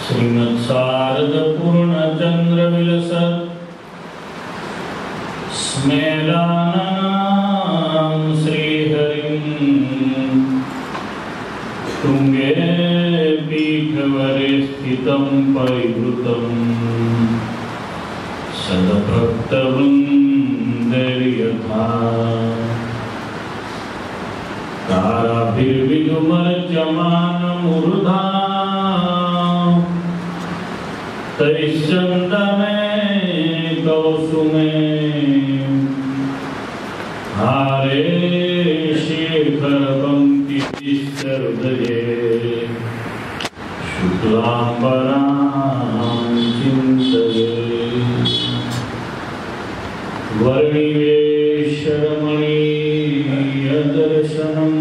श्रीमद् शारद पूर्णचंद्र विलसत् स्मेरानां श्रीहरिं तुंगे पीठवरे स्थितं परिवृतं सद्भक्तवृन्दैर्यथा ताराभिर्विदुमर्च्यमानमूर्धा तैश्चन्दने कौसुमे हारे शेखरपङ्क्तिश्चहृदये शुक्लाम्बरां चिन्तये वर्णिवेशरमणीयदर्शनम्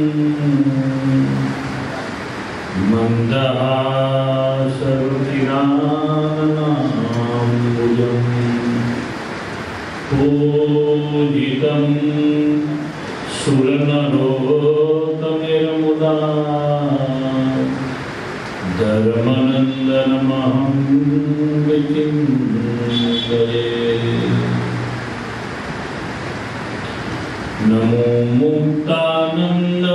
मन्दहासरुचिराननाम्बुजम् पूजितं सुरनरोत्तमेर्मुदा धर्मनन्दनमहं विचिन्तये। नमो मुक्तानंद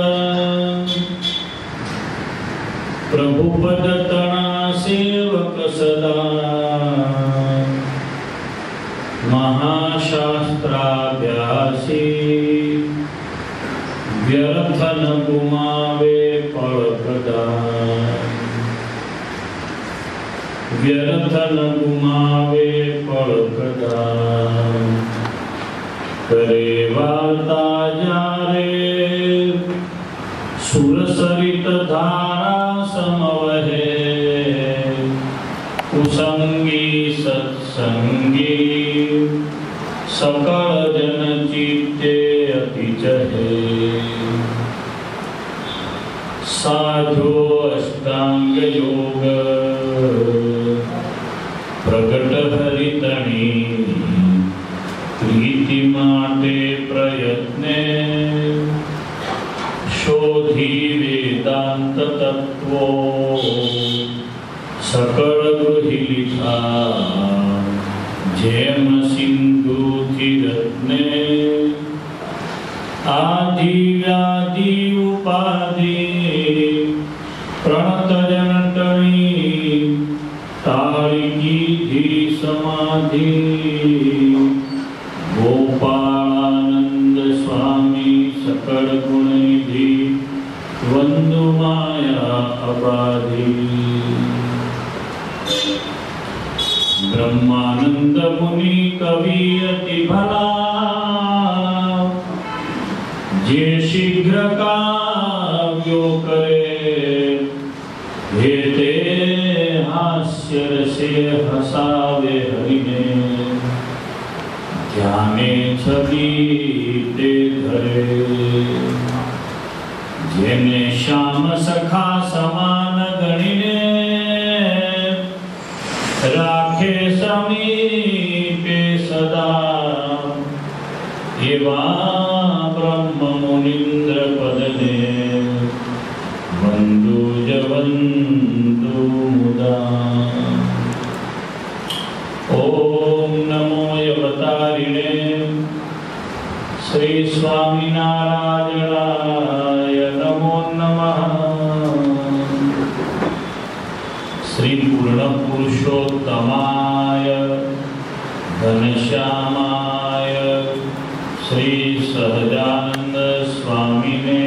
प्रभुपदतना सेवक सदा महाशास्त्राभ्यासी व्यर्थ न गुमावे पलकदा व्यर्थ न गुमावे पलकदा करे वार्ता जारे सुरसरित धारा समवहे कुसंगी सत्संगी सकल जन चित्ते अति चहे साधो अष्टांग योग प्रकट हरितणी प्रीति माटे प्रयत्ने शोधी वेदांत तत्वो सकल गृहीलिखा जेम सिंधु रत्ने आदि व्याधि उपाधि प्रणत जनटणी तारिकी धी समाधि गोपालानंद स्वामी सकल गुण निधि वंदु माया अपराधी ब्रह्मानंद मुनि कवि अति भला जे शीघ्र काव्यो करे हेते हास्य रसे हसावे हरिने ध्याने छवि ते धरे जेने श्याम सखा समान गणिने राखे समीपे सदा एवा ब्रह्म मुनीन्द्र पदने वंदु जवंदु मुदा। ओम नमो यवतारिणे श्री स्वामिनारायणाय नमो नमः। श्री पूर्ण पुरुषोत्तमाय घनश्यामाय श्री सहजानंद स्वामिने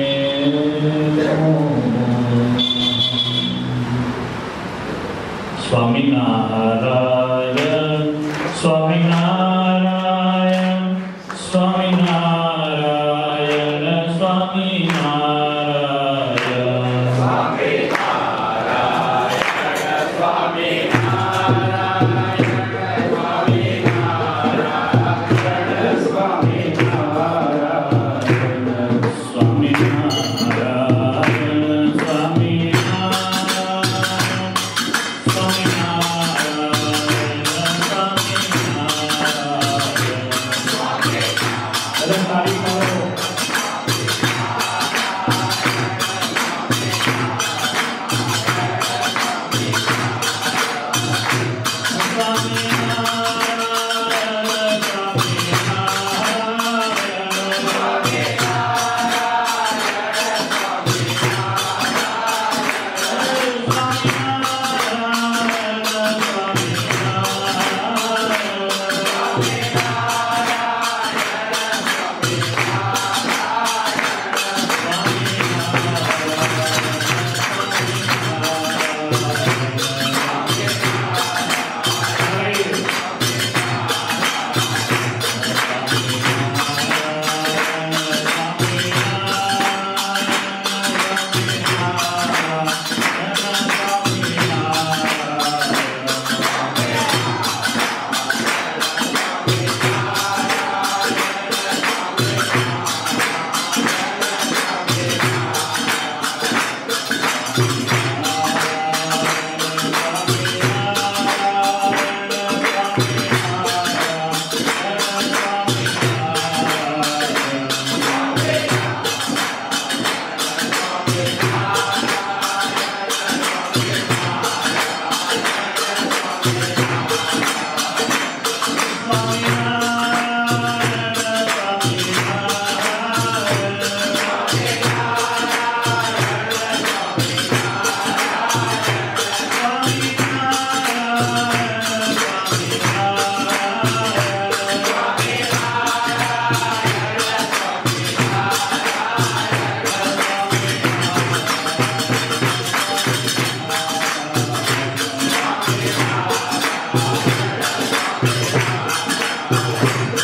स्वामीनारायण स्वामीनारायण स्वामीनारायण स्वामीनारायण स्वामीनारायण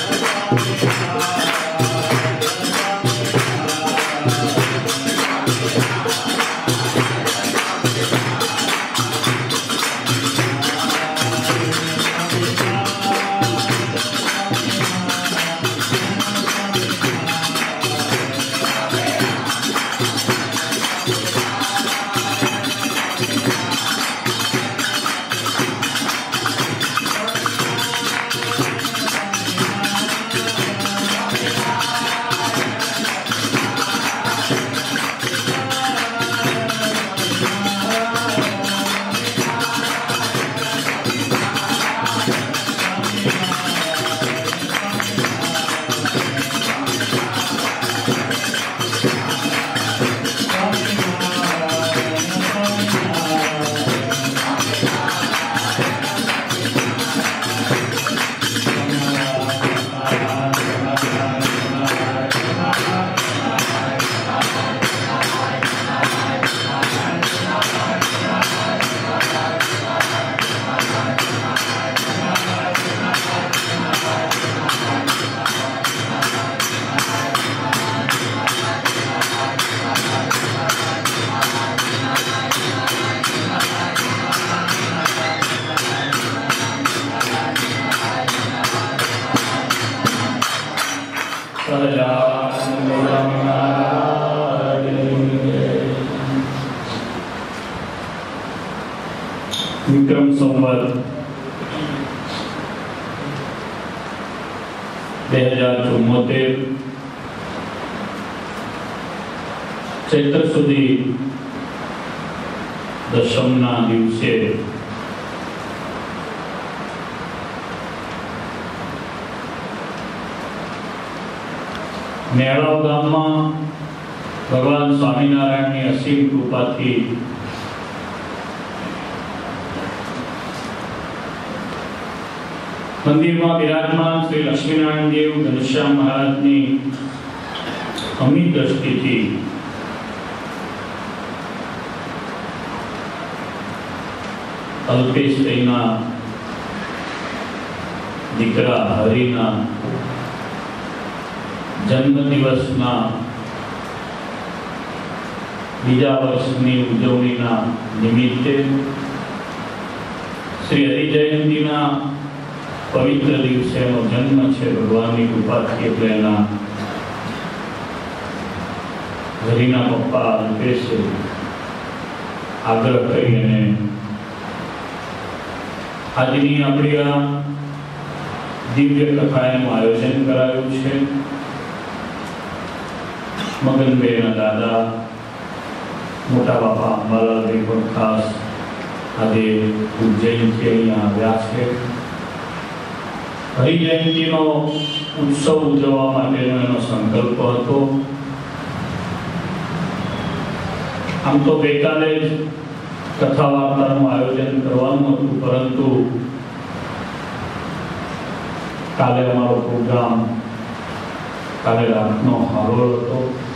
વિક્રમ સંવત 2074 ચૈત્ર સુધી દશમના દિવસે મેળાવ ગામમાં ભગવાન સ્વામિનારાયણની અસીમ કૃપાથી મંદિરમાં બિરાજમાન શ્રી લક્ષ્મીનારાયણ દેવ ઘનશ્યામ મહારાજની અમિત દ્રષ્ટિથી અલ્પેશભાઈના દીકરા હરિના જન્મદિવસના બીજા વર્ષની ઉજવણીના નિમિત્તે શ્રી હરિજયંતીના પવિત્ર દિવસેનો જન્મ છે ભગવાનની કૃપાથી. એટલે એના હરિના પપ્પા અલ્પેશે આગ્રહ કરીને આજની આપણી આ દિવ્ય કથાનું આયોજન કરાયું છે. મગનભાઈના દાદા મોટા બાપા અંબાલાલભાઈ પણ ખાસ આજે ઉજ્જૈનથી અહીંયા આવ્યા છે. હરિજયંતીનો ઉત્સવ ઉજવવા માટેનો એનો સંકલ્પ હતો. આમ તો ગઈકાલે જ કથા વાર્તાનું આયોજન કરવાનું હતું, પરંતુ કાલે અમારો પ્રોગ્રામ કાલે રાતનો હારોળ હતો.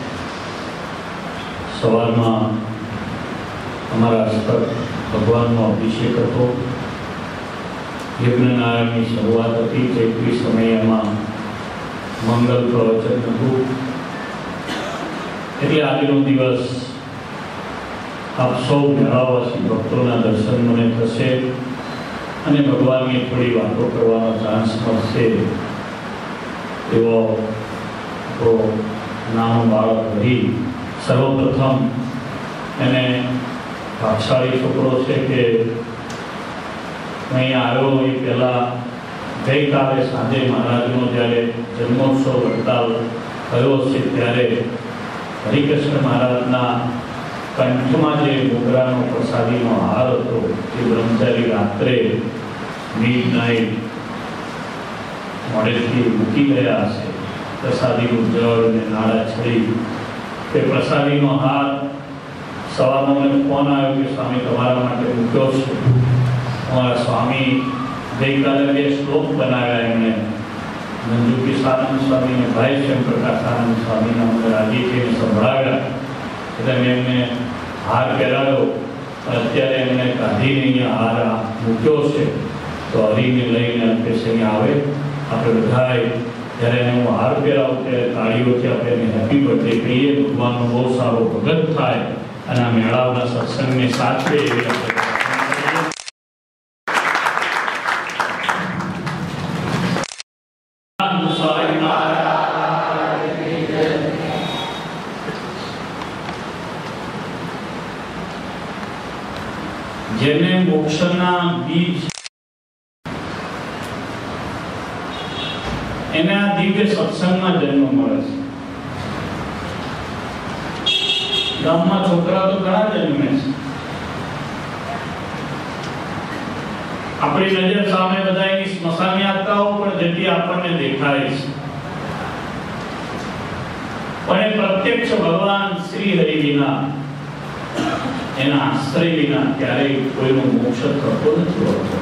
સવારમાં અમારા હસ્તક ભગવાનનો અભિષેક હતો. યજ્ઞનારાયણની શરૂઆત હતી. ચૈત્રી સમયમાં મંગલ પ્રવચન હતું. એટલે આજનો દિવસ આપ સૌ મેળાવાસી ભક્તોના દર્શન મને થશે અને ભગવાનની થોડી વાતો કરવાનો ચાન્સ મળશે. એવો તો નાનો બાળક હરી સર્વપ્રથમ એને ભાગશાળી છોકરો છે કે અહીંયા આવ્યો એ પહેલાં ગઈકાલે સાંજે મહારાજનો જ્યારે જન્મોત્સવ વડતાલ થયો છે ત્યારે હરિકૃષ્ણ મહારાજના કંઠમાં જે મોગરાનો પ્રસાદીનો હાર હતો એ બ્રહ્મચારી રાત્રે મિડનાઇટ મોડેથી મૂકી ગયા હશે. પ્રસાદીનું જળ અને નાળા છડી તે પ્રસાદીનો હાર સવારમાં મને ફોન આવ્યો કે સ્વામી તમારા માટે મૂક્યો છે. અમારા સ્વામી ગઈકાલે 2 શ્લોક બનાવ્યા. એમણે મંજુકિશાનંદ સ્વામી અને ભાઈ શંકરકાશાનંદ સ્વામીના મને રાજી થઈને સંભળાવ્યા. એટલે મેં એમને હાર પહેરાવ્યો. અત્યારે એમને કાઢીને અહીંયા હાર મૂક્યો છે. તો હરીને લઈને અંતેશ અહીંયા આવે. આપણે બધાએ જ્યારે એને હું હાર પહેરાવું ત્યારે તાળીઓથી આપણે એને હેપી બર્થડે કહીએ, ભગવાનનો બહુ સારો ભગત થાય અને આ મેળાવના સત્સંગને સાચવે એવી આપણે જેને મોક્ષના બીજ એને આ દિવ્ય સત્સંગમાં જન્મ મળે છે. ગામમાં છોકરા તો ઘણા જન્મે છે. આપણી નજર સામે બધા એની સ્મશાન યાત્રાઓ પણ જતી આપણને દેખાય છે, પણ એ પ્રત્યક્ષ ભગવાન શ્રી હરિ વિના, એના આશ્રય વિના ક્યારેય કોઈનો મોક્ષ થતો નથી હોતો.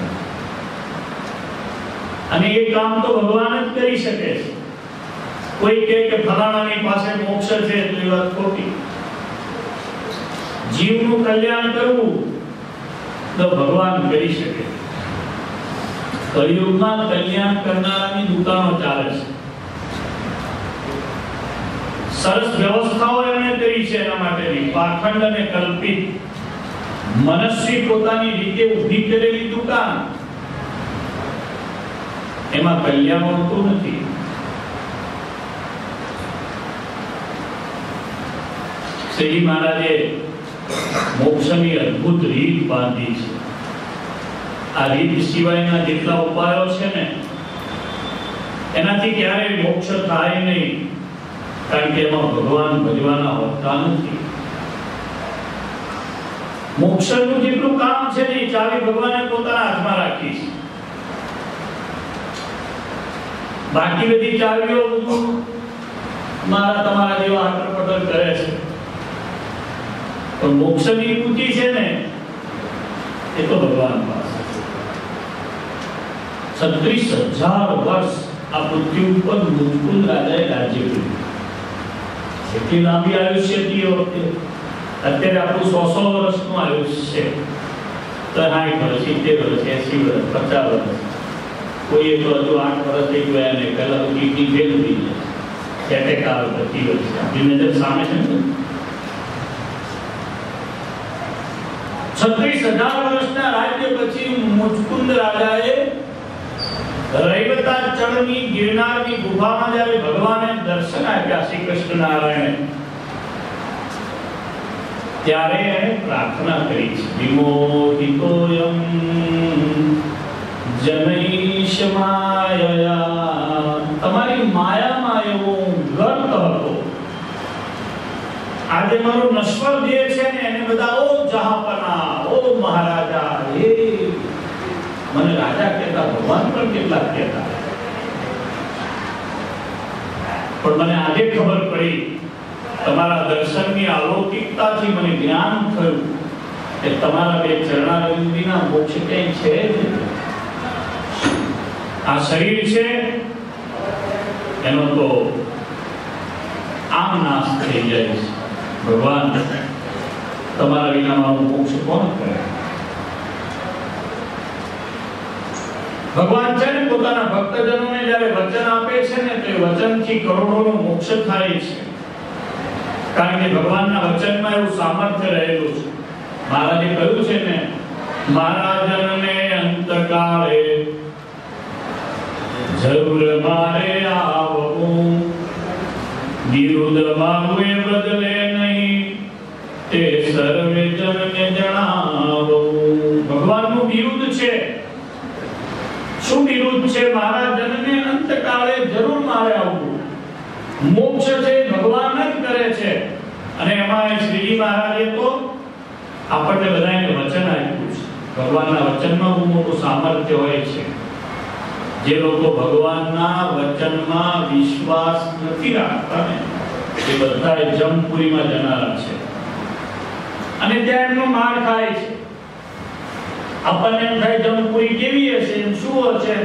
અને એ કામ તો ભગવાન જ કરી શકે છે. કોઈ કહે કે ફલાણાની પાસે મોક્ષ છે તો એ વાત ખોટી. જીવનું કલ્યાણ કરવું તો ભગવાન કરી શકે. કલિયુગમાં કલ્યાણ કરનારાની દુકાનો ચાલે છે. સરસ વ્યવસ્થાઓ એમણે કરી છે એના માટેની, પાખંડ અને કલ્પિત મનસ્વી પોતાની રીતે ઊભી કરેલી દુકાન, એમાં કલ્યાણ હોતું નથી. શ્રીજી મહારાજે મોક્ષની અદ્ભુત રીત બાંધી છે. આ રીત સિવાયના જેટલા ઉપાયો છે ને, એનાથી ક્યારેય મોક્ષ થાય નહીં, કારણ કે એમાં ભગવાન ભજવાના હોતા નથી. મોક્ષનું જેટલું કામ છે ને, ચાવી ભગવાને પોતાના હાથમાં રાખી છે. બાકી બધી ચાવીઓ બધું મારા તમારા જેવા આટરપટર કરે છે, પણ મોક્ષની કુટી છે ને, એ તો ભગવાન પાસે. 36,000 વર્ષ આ પૃથ્વી ઉપર મુકુંદ રાજાએ રાજ્ય કર્યું. એટલી લાંબી આયુષ્ય હતી એ વખતે. અત્યારે આપણું 100 વર્ષનું આયુષ્ય છે, તો 60 વર્ષ, 70 વર્ષ, 80 વર્ષ, 50 વર્ષ. કોઈ તો હજુ 8 વર્ષ થઈ ગયા ને પહેલા તો કિડની ફેલ થઈ જાય, એટેક આવે પછી વર્ષ. આપણી નજર સામે છે ને. 36,000 વર્ષના રાજ્ય પછી મુચકુંદ રાજાએ રૈવતા ચડની ગિરનારની ગુફામાં જ્યારે ભગવાને દર્શન આપ્યા શ્રી કૃષ્ણ નારાયણ, ત્યારે એને પ્રાર્થના કરી છે, વિમોહિતોયમ જનૈશ માયયા. તમારી માયામાં એવો ગર્ત હતો. આજે મારો નશ્વર દેહ છે ને, એને બધા ઓ જહાપના, ઓ મહારાજા, એ મને રાજા કહેતા, ભગવાન પણ કેટલાક કહેતા. પણ મને આજે ખબર પડી, તમારા દર્શનની અલૌકિકતાથી મને જ્ઞાન થયું કે તમારા બે ચરણારવિંદના મોક્ષ ક્યાંય છે જ. આ શરીર છે એનો તો આમ નાશ થઈ જાય છે. ભગવાન તમારા વિના મારું મોક્ષ કોણ કરે? ભગવાન છે ને પોતાના ભક્તજનોને જ્યારે વચન આપે છે ને, તો એ વચનથી કરોડોનો મોક્ષ થાય છે, કારણ કે ભગવાનના વચનમાં એવું સામર્થ્ય રહેલું છે. મહારાજે કહ્યું છે ને, મહારાજનને અંતકાળે જરૂર મારે આવવું, વિરુદ્ધ માગવે બદલે નહીં, તે સર્વે જનને જણાવવું. ભગવાનનું વિરુદ્ધ છે. શું વિરુદ્ધ છે? મહારાજનને અંતકાળે જરૂર મારે આવવું. મોક્ષ છે ભગવાન જ કરે છે. અને એમાં શ્રીજી મહારાજે તો આપણને બધાને વચન આપ્યું છે. ભગવાનના વચનમાં બહુ મોટું સામર્થ્ય હોય છે. જે લોકો ભગવાનના વચનમાં વિશ્વાસ નથી રાખતા ને, એ બધા જમપુરીમાં જનારા છે, અને ત્યાં એમનો માર ખાય છે. આપણને એમ થાય જમપુરી કેવી હશે, શું હશે?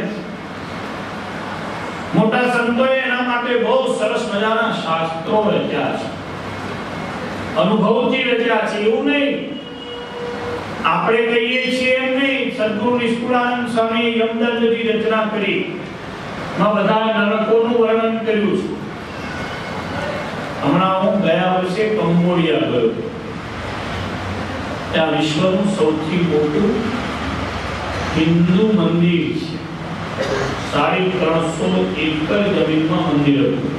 મોટા સંતોએ એના માટે બહુ સરસ મજાના શાસ્ત્રો રચ્યા છે, અનુભવથી રચ્યા છે. એવું નહીં આપણે કહીએ છીએ એમ નહીં. સદગુરુ નિષ્કુળાનંદ સ્વામી યમદંડની રચના કરી, માં બધા નરકોનું વર્ણન કર્યું છે. હમણાં હું ગયા વર્ષે કંબોડિયા ગયો. ત્યાં વિશ્વનું સૌથી મોટું હિન્દુ મંદિર છે. 350 એકર જમીનમાં મંદિર હતું.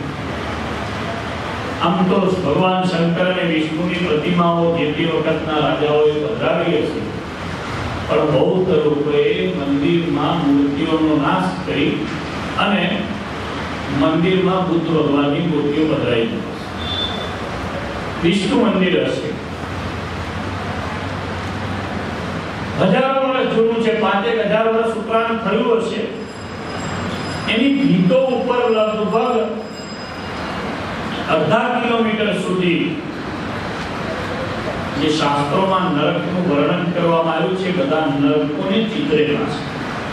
આમ તો ભગવાન શંકર અને વિષ્ણુની પ્રતિમાઓ જે તે વખતના રાજાઓએ પધરાવી હશે, પણ બૌદ્ધ લોકોએ મંદિરમાં મૂર્તિઓનો નાશ કરી અને મંદિરમાં બુદ્ધ ભગવાનની મૂર્તિઓ પધરાવી દીધી. વિષ્ણુ મંદિર હશે, હજારો વર્ષ જૂનું છે, 5000 વર્ષ ઉપરાંત થયું હશે. એની ભીતો ઉપર લગભગ અડધા કિલોમીટર સુધી જે શાસ્ત્રોમાં નરકનું વર્ણન કરવામાં આવ્યું છે, બધા નરકોને ચિતરેલા છે.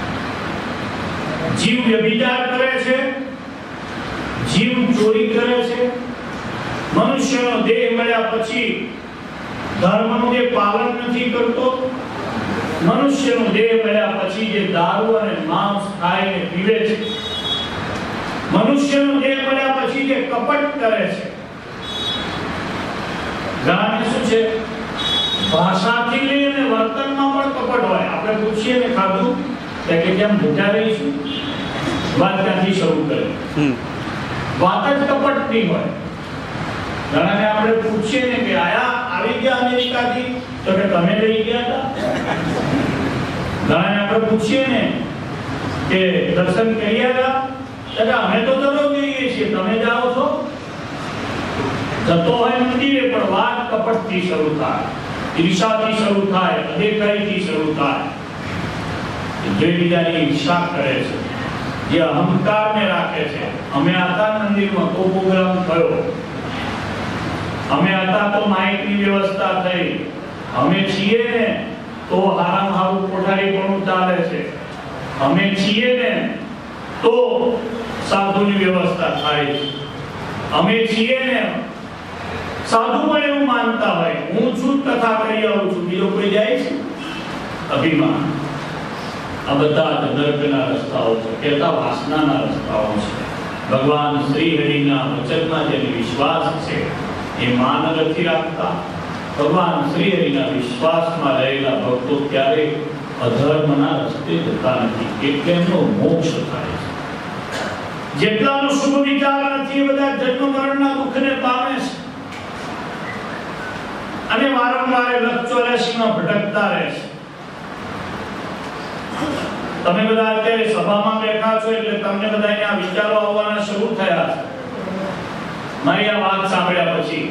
જીવ વ્યભિચાર કરે છે, જીવ ચોરી કરે છે, મનુષ્યનો દેહ મળ્યા પછી ધર્મનું જે પાલન નથી કરતો, મનુષ્યનો દેહ મળ્યા પછી જે દારૂ અને માંસ ખાઈને પીવે છે, મનુષ્યનો દેહ મળ્યા પછી જે કપટ કરે છે. ઘણાને શું છે, ભાષાથી લઈને વર્તનમાં પણ કપટ હોય. આપણે પૂછીએ ને ખાધું કે કેમ ભૂખ્યા રહીશું, વાત ત્યાંથી શરૂ કરે. વાત જ કપટની હોય. ઘણાને આપણે પૂછીએ ને કે આવી ગયા અમેરિકાથી, તો કે તમે લઈ ગયા હતા. ઘણાને આપણે પૂછીએ ને કે દર્શન કર્યા હતા, અમે તો દરરોજ જઈએ છીએ, તમે જાઓ છો. જતો હોય મંદિરે, પણ વાત કપટથી શરૂ થાય, ઈર્ષાથી શરૂ થાય, અદેખાઈથી શરૂ થાય. જે બીજાની ઈર્ષા કરે છે, જે અહંકારને રાખે છે. અમે હતા મંદિરમાં તો પ્રોગ્રામ થયો, અમે હતા તો માઇકની વ્યવસ્થા થઈ, અમે છીએ ને તો હારામ હારું કોઠારી પણ ચાલે છે, અમે છીએ ને તો સાધુની વ્યવસ્થા થાય છે, અમે છીએ ને સાધુ પણ એવું માનતા હોય, હું છું કથા કરી આવું છું, બીજો કોઈ જાય છે. અભિમાન. આ બધા નરકના રસ્તાઓ છે, કહેતા વાસનાના રસ્તાઓ છે. ભગવાન શ્રી હરિના વચનમાં જેને વિશ્વાસ છે એ માન નથી રાખતા. ભગવાન શ્રી હરિના વિશ્વાસમાં રહેલા ભક્તો ક્યારેય અધર્મના રસ્તે જતા નથી, એટલે એમનો મોક્ષ થાય છે. જેટલાનો શુભ વિચાર નથી, એ બધા જન્મ મરણના દુઃખને પામે છે અને વારંવાર લક્ષ-84માં ભટકતા રહે છે. તમે બધા અત્યારે સભામાં બેઠા છો એટલે તમને બધાને આ વિચારો આવવાના શરૂ થયા છે. મારી આ વાત સાંભળ્યા પછી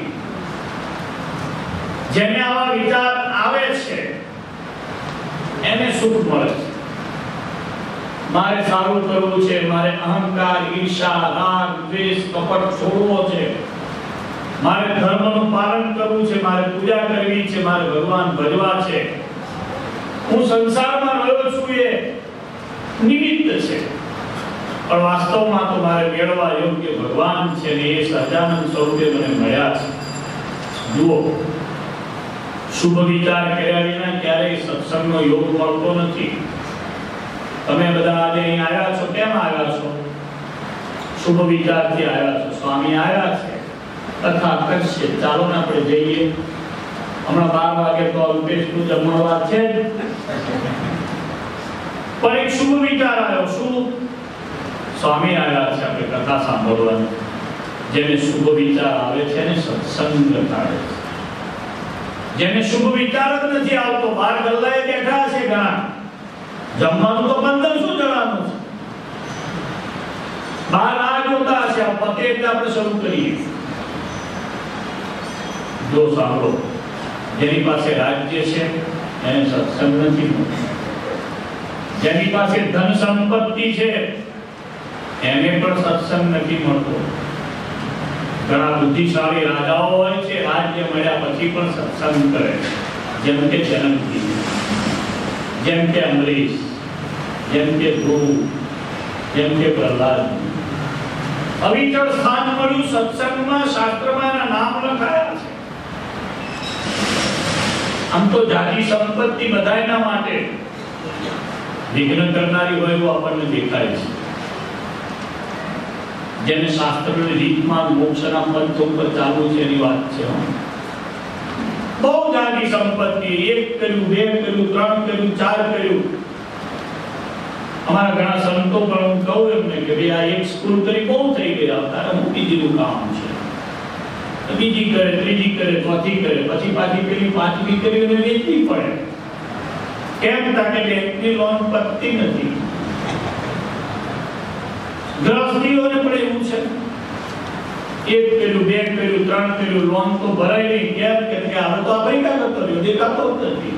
જેને આવા વિચાર આવે છે એને સુખ મળે છે. મારે સારું કરવું છે, મારે અહંકાર, ઈર્ષા, રાગ, દ્વેષ, કપટ છોડવો છે, મારે ધર્મનું પાલન કરવું છે, મારે પૂજા કરવી છે, મારે ભગવાન ભજવા છે. હું સંસારમાં રહ્યો છું એ નિમિત્ત છે, પણ વાસ્તવમાં તો મારે મેળવવા યોગ્ય ભગવાન છે ને એ સહજાનંદ સ્વરૂપે મને મળ્યા છે. જુઓ, શુભ વિચાર કર્યા વિના ક્યારેય સત્સંગનો યોગ મળતો નથી. તમે બધા આજે અહીં આવ્યા છો, કેમ આવ્યા છો? શુભ વિચારથી આવ્યા છો. સ્વામી આવ્યા છે, કથા કરશે, ચાલો ને આપણે જઈએ. હમણાં 12 વાગે તો અલ્પેશનું જમણવાર છે, પણ એક શુભ વિચાર આવ્યો. શું? સ્વામી આવ્યા છે, આપણે કથા સાંભળવાની. જેને શુભ વિચાર આવે છે ને સત્સંગ થાય છે. જેને શુભ વિચાર જ નથી આવતો, બાર ગલ્લાએ બેઠા છે ઘણા, જમવાનું તો 1500 જણાનું છે, બહાર આ જોતા હશે, આ પતે એટલે આપણે શરૂ કરીએ. જો સાંભળો, જેની પાસે રાજ્ય છે એને સત્સંગ નથી મળતો, જેની પાસે ધન સંપત્તિ છે એને પણ સત્સંગ નથી મળતો. ઘણા બુદ્ધિશાળી રાજાઓ હોય છે, રાજ્ય મળ્યા પછી પણ સત્સંગ કરે, જેમ કે જનકજી, જેમ કે અમરીશ, જેમ કે ધ્રુવ, જેમ કે પ્રહલાદ. અવિચળ સ્થાન મળ્યું સત્સંગમાં, શાસ્ત્રમાં એના નામ લખાયા છે. આમ તો જાજી સંપત્તિ બધાયના માટે વિઘ્ન કરનારી હોય એવું આપણને દેખાય છે. જેને શાસ્ત્રની રીતમાં મોક્ષના પંથ ઉપર ચાલુ છે એની વાત છે. બહુ જાજી સંપત્તિ, 1 કર્યું, 2 કર્યું, 3 કર્યું, 4 કર્યું. અમારા ઘણા સંતો પણ હું કહું એમને કે ભાઈ આ એક સ્કૂલ કરી બહુ થઈ ગયા, તારે હું બીજીનું કામ છે. બીજી કરે, ત્રીજી કરે, ચોથી કરે, પછી પાછી પેલી 5મી કરી અને વેચવી પડે. કેમ? તાકે બેંકની લોન પતતી નથી. ગ્રહસ્થીઓને પણ એવું છે, 1 કર્યું, 2 કર્યું, 3 કર્યું, લોન તો ભરાય નહીં. કેમ? કે હવે તો આ પૈસા કરતો રહ્યો, દેખાતો જ નથી.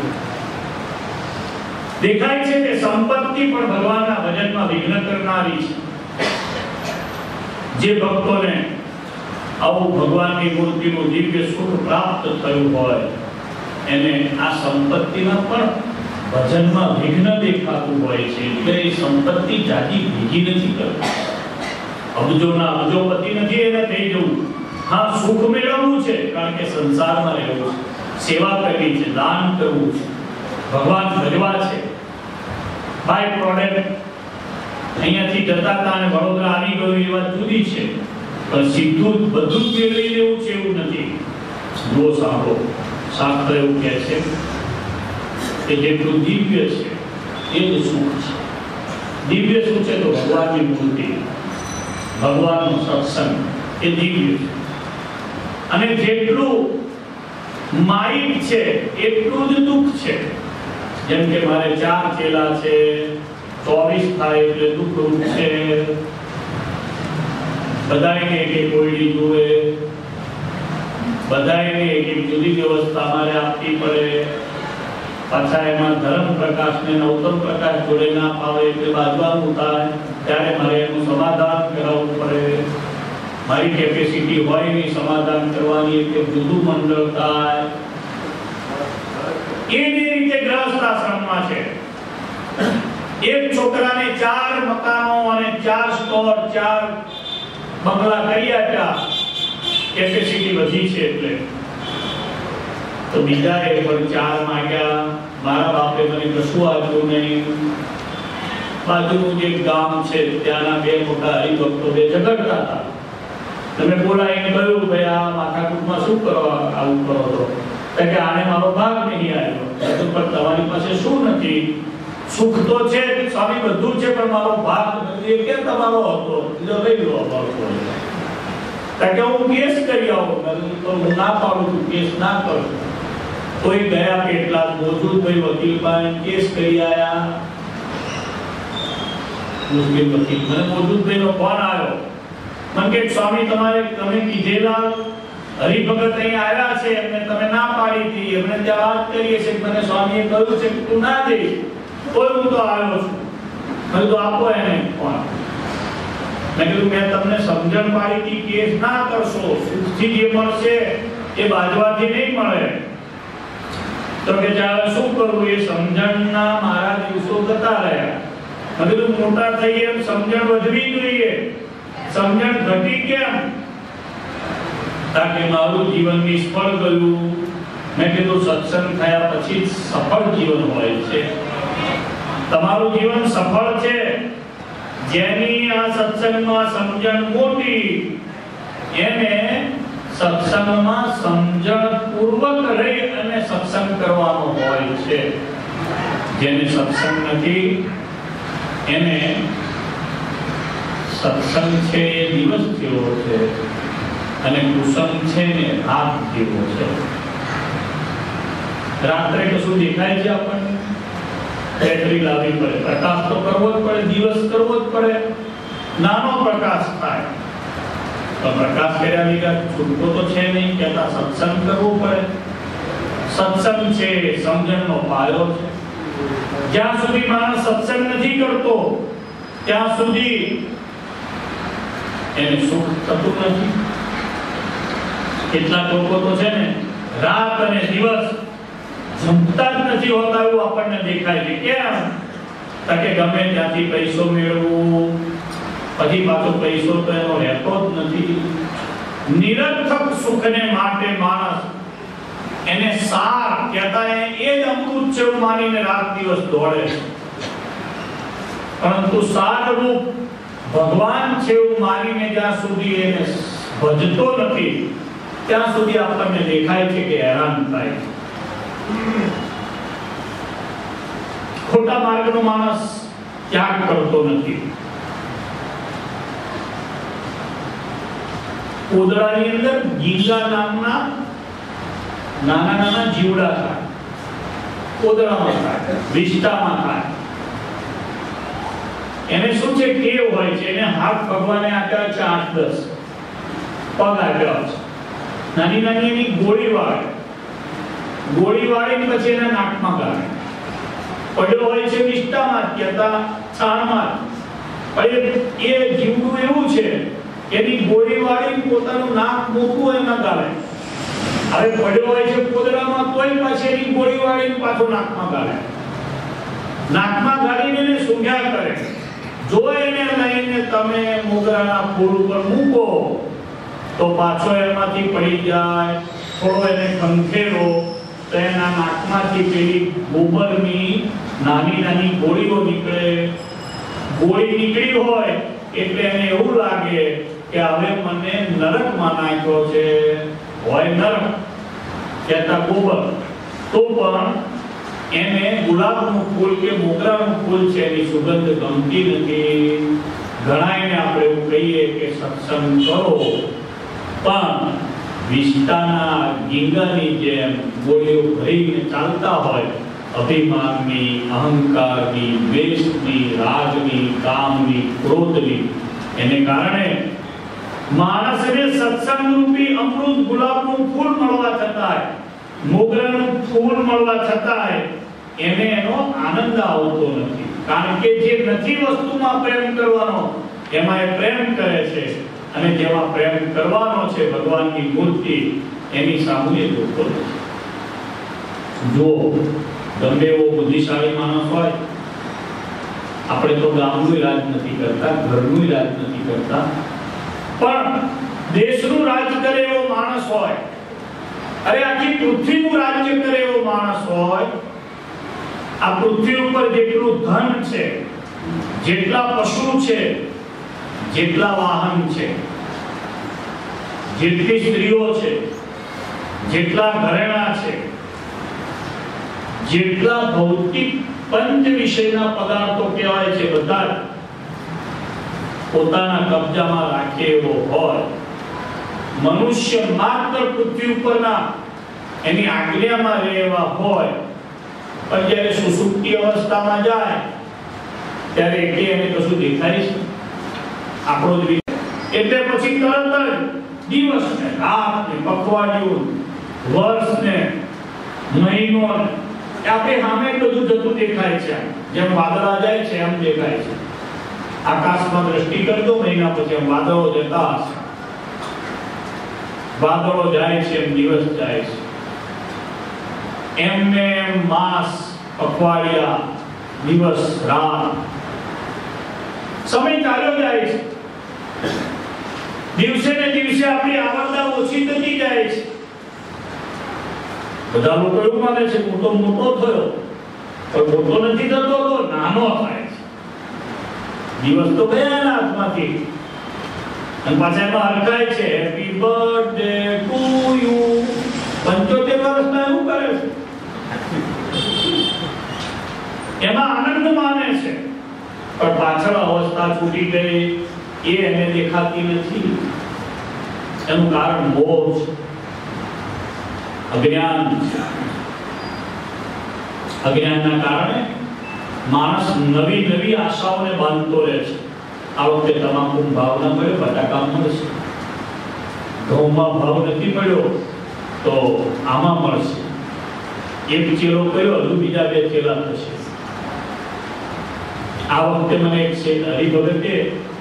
દેખાય છે કે સંપત્તિ પણ ભગવાનના ભજનમાં વિઘ્ન કરનારી છે. જે ભક્તોને આવું ભગવાનની મૂર્તિનું દિવ્ય સુખ પ્રાપ્ત થયું હોય એને આ સંપત્તિના પણ ભજનમાં વિઘ્ન દેખાતું હોય છે. એટલે એ સંપત્તિ જાજી ભેગી નથી કરતી. અબજોના અબજોપતિ નથી એને થઈ જવું. હા, સુખ મેળવવું છે કારણ કે સંસારમાં રહેવું છે, સેવા કરવી છે, દાન કરવું છે, ભગવાન ભજવા છે. બાય પ્રોડક્ટ અહીંયાથી જતા હતા અને વડોદરા આવી ગયું એ વાત જુદી છે, પણ સીધું બધું જ મેળવી લેવું છે એવું નથી. જો સાંભળો, શાસ્ત્ર એવું કહે છે કે જેટલું દિવ્ય છે એ જ સુખ છે. દિવ્ય શું છે? તો ભગવાનની મૂર્તિ, ભગવાનનો સત્સંગ એ દિવ્ય છે. અને જેટલું માઇક છે એટલું જ દુઃખ છે. જેમ કે મારે 4 ચેલા છે, 24 થાય એટલે દુઃખ છે. બધાને એક કોયડી જોવે, બધાને એક જુદી વ્યવસ્થા મારે આપવી પડે. પાછા એમાં ધર્મ પ્રકાશ ને નૌતમ પ્રકાશ જોડે ના પાવે એટલે બાજવાનું થાય, ત્યારે મારે એનું સમાધાન કરાવવું પડે. મારી કેપેસિટી હોય નહીં સમાધાન કરવાની એટલે જુદું મંડળ થાય. એ રીતે ગ્રહસ્થ આશ્રમમાં છે. એક છોકરાને 4 મકાનો અને 4 સ્ટોર, 4 બંગલા કરી આપ્યા, કેપેસિટી વધી છે એટલે. તો બીજાએ પણ 4 માંગ્યા. મારા બાપે મને કશું આપ્યું નહીં. બાજુનું જે ગામ છે ત્યાંના 2 મોટા હરિભક્તો ઝઘડતા હતા. તમે બોલાવીને કહ્યું, ભાઈ આ માથાકૂટમાં શું કરવા આવું કરો છો? કે આને મારો ભાગ નહીં આવ્યો. પણ તમારી પાસે શું નથી? સુખ તો છે સ્વામી, બધું છે, પણ મારો ભાગ નથી. એ કેમ તમારો હતો? જો લઈ લો અમારો. કે હું કેસ કરી આવું. તો હું ના પાડું છું, કેસ ના કરું. કોઈ ગયા કેટલા મોજૂદભાઈ વકીલ પાસે કેસ કરી આયા. મુશ્કેલ વકીલ મને મોજૂદભાઈ નો ફોન આવ્યો. મને કે સ્વામી તમે કીધેલા હરિભગત અહીં આવ્યા છે, એમને તમે ના પાડી હતી, એમને ત્યાં વાત કરીએ છે, મને સ્વામીએ કહ્યું છે કે તું ના જઈશ. કોઈ હું તો આવ્યો છું. મેં તો આપો એને ફોન. મેં કીધું મેં તમને સમજણ પાડી હતી, કેસ ના કરશો, સુખથી જે મળશે એ બાજવાથી નહીં મળે. તો કે ચાલો શું કરવું? એ સમજણના મારા દિવસો જતા રહ્યા. મેં કીધું મોટા થઈ એમ સમજણ વધવી જોઈએ, સમજણ ઘટી કેમ? તાકે મારું જીવન નિષ્ફળ ગયું. મેં કીધું સત્સંગ થયા પછી સફળ જીવન હોય છે. તમારું જીવન સફળ છે જેની આ સત્સંગમાં સમજણ મોટી, એને સત્સંગમાં સમજણ પૂર્વક રહી અને સત્સંગ કરવાનો હોય છે. જેને સત્સંગ નથી એને સત્સંગ છે એ દિવસ જેવો છે અને કુસંગ છે ને રાત જેવો છે. રાત્રે કશું દેખાય છે આપણને? બેટરી લાવવી પડે, પ્રકાશ તો કરવો જ પડે, દિવસ કરવો જ પડે. નાનો પ્રકાશ થાય તો પ્રકાશ કર્યા વિના છૂટકો તો છે નહીં. કહેતા સત્સંગ કરવો પડે. સત્સંગ છે સમજણનો પાયો છે. જ્યાં સુધી માણસ સત્સંગ નથી કરતો ત્યાં સુધી એને સુખ થતું નથી. કેટલાક લોકો તો છે ને રાત અને દિવસ જમતા જ નથી હોતા એવું આપણને દેખાય છે. કેમ? કે ગમે ત્યાંથી પૈસો મેળવવો, પછી પાછો પૈસો તો એનો રહેતો જ નથી. નિરર્થક સુખને માટે માણસ એને સાર કહેતા એ જ અમૃત છે માનીને રાત દિવસ દોડે છે. પરંતુ સાર રૂપ ભગવાન છે એવું માનીને જ્યાં સુધી એને ભજતો નથી ત્યાં સુધી આપણને દેખાય છે કે હેરાન થાય છે. ખોટા માર્ગનો માણસ ત્યાગ કરતો નથી. ઉદરાની અંદર ગીંગા નામના નાના નાના જીવડા થાય. ઉદરામાં થાય, વિષ્ટામાં થાય. એને શું છે, ટેવ હોય છે. એને હાથ ભગવાને આપ્યા છે 8-10 પગ આપ્યા છે. નાની નાની એની ગોળી વાળીને પછી એના નાકમાં ગાળે. પડ્યો હોય છે વિષ્ટામાં, ક્યાંતા છાણમાં. પણ એ જીવડું એવું છે, એની ગોળી વાળીને પોતાનું નાક મોટું એમાં ગાળે. હવે પડ્યો હોય છે પોદરામાં, તોય પાછી એની ગોળી વાળીને પાછું નાકમાં ગાળે. નાકમાં ગાળીને એને સૂંઘ્યા કરે. જો એને લઈને તમે મોગરાના ફૂલ ઉપર મૂકો તો પાછો એમાંથી પડી જાય. થોડો એને ખંખેરો તો એના નાકમાંથી પેલી ગોબરની નાની નાની ગોળીઓ નીકળે. ગોળી નીકળી હોય એટલે એને એવું લાગે કે હવે મને નરકમાં નાખ્યો છે. હોય નરક, કહેતા ગોબર, તો પણ એને ગુલાબનું ફૂલ કે મોગરાનું ફૂલ છે એની સુગંધ ગમતી નથી. ઘણાને આપણે એવું કહીએ કે સત્સંગ કરો, પણ વિષ્ટાના ગીંગાની જેમ ગોળીઓ ભરીને ચાલતા હોય, અભિમાનની, અહંકારની, દ્વેષની, રાગની, કામની, ક્રોધની, એને કારણે માણસને સત્સંગ રૂપી અમૃત ગુલાબનું ફૂલ મળવા છતાંય, મોગરાનું ફૂલ મળવા છતાંય એને એનો આનંદ આવતો નથી. કારણ કે જે નથી વસ્તુમાં પ્રેમ કરવાનો એમાં એ પ્રેમ કરે છે, અને જેમાં પ્રેમ કરવાનો છે ભગવાનની મૂર્તિ, એની સામે જોતો નથી. જો ગમે એવો બુદ્ધિશાળી માણસ હોય, આપણે તો ગામનું રાજ નથી કરતા, ઘરનું રાજ નથી કરતા, પણ દેશનું રાજ કરે એવો માણસ હોય, અરે આખી પૃથ્વીનું રાજ્ય કરે એવો માણસ હોય, આ પૃથ્વી ઉપર જેટલું ધન છે, જેટલા પશુ છે, જેટલા વાહન છે, જેટલી સ્ત્રીઓ છે, જેટલા ઘરેણા છે, જેટલા ભૌતિક પંચ વિષયના પદાર્થો કહેવાય છે, બધા પોતાના કબજામાં રાખે એવો હોય, મનુષ્ય માત્ર પૃથ્વી ઉપરના એની આજ્ઞામાં રહેવા હોય, પણ જ્યારે સુષુપ્તિ અવસ્થામાં જાય ત્યારે એને કશું દેખાય છે આપણો જ. એટલે પછી તરત જ દિવસ ને રાત ને પખવાડિયું, વર્ષ ને મહિનો આપણે સામે બધું જતું દેખાય છે. જેમ વાદળા જાય છે એમ દેખાય છે. આકાશમાં દ્રષ્ટિ કરજો, મહિના પછી એમ વાદળો જતા હશે. વાદળો જાય છે એમ દિવસ જાય છે. એમને એમ માસ, પખવાડિયા, દિવસ, રાત, સમય ચાલ્યો જાય છે. દિવસે ને દિવસે આપણી આવડતા ઓછી થતી જાય છે. બધા લોકો એવું માને છે હું તો મોટો થયો, પણ મોટો નથી થતો, તો નાનો થાય છે. દિવસ તો ગયા હાથમાંથી, અને પાછા એમાં હરખાય છે હેપી બર્થડે ટુ યુ. 75 વર્ષના એવું કરે છે, એમાં આનંદ માને છે, પણ પાછળ અવસ્થા છૂટી ગઈ એ એને દેખાતી નથી. એનું કારણ મોહ છે, અજ્ઞાન છે. અજ્ઞાનના કારણે માણસ નવી નવી આશાઓને બાંધતો રહે છે. આ વખતે તમાકુ ભાવ ન મળ્યો, બટાકા મળશે. ઘઉંમાં ભાવ નથી મળ્યો તો આમાં મળશે. એક ચેલો કર્યો, હજુ બીજા 2 ચેલા થશે. આ વખતે મને એક હરિભગતે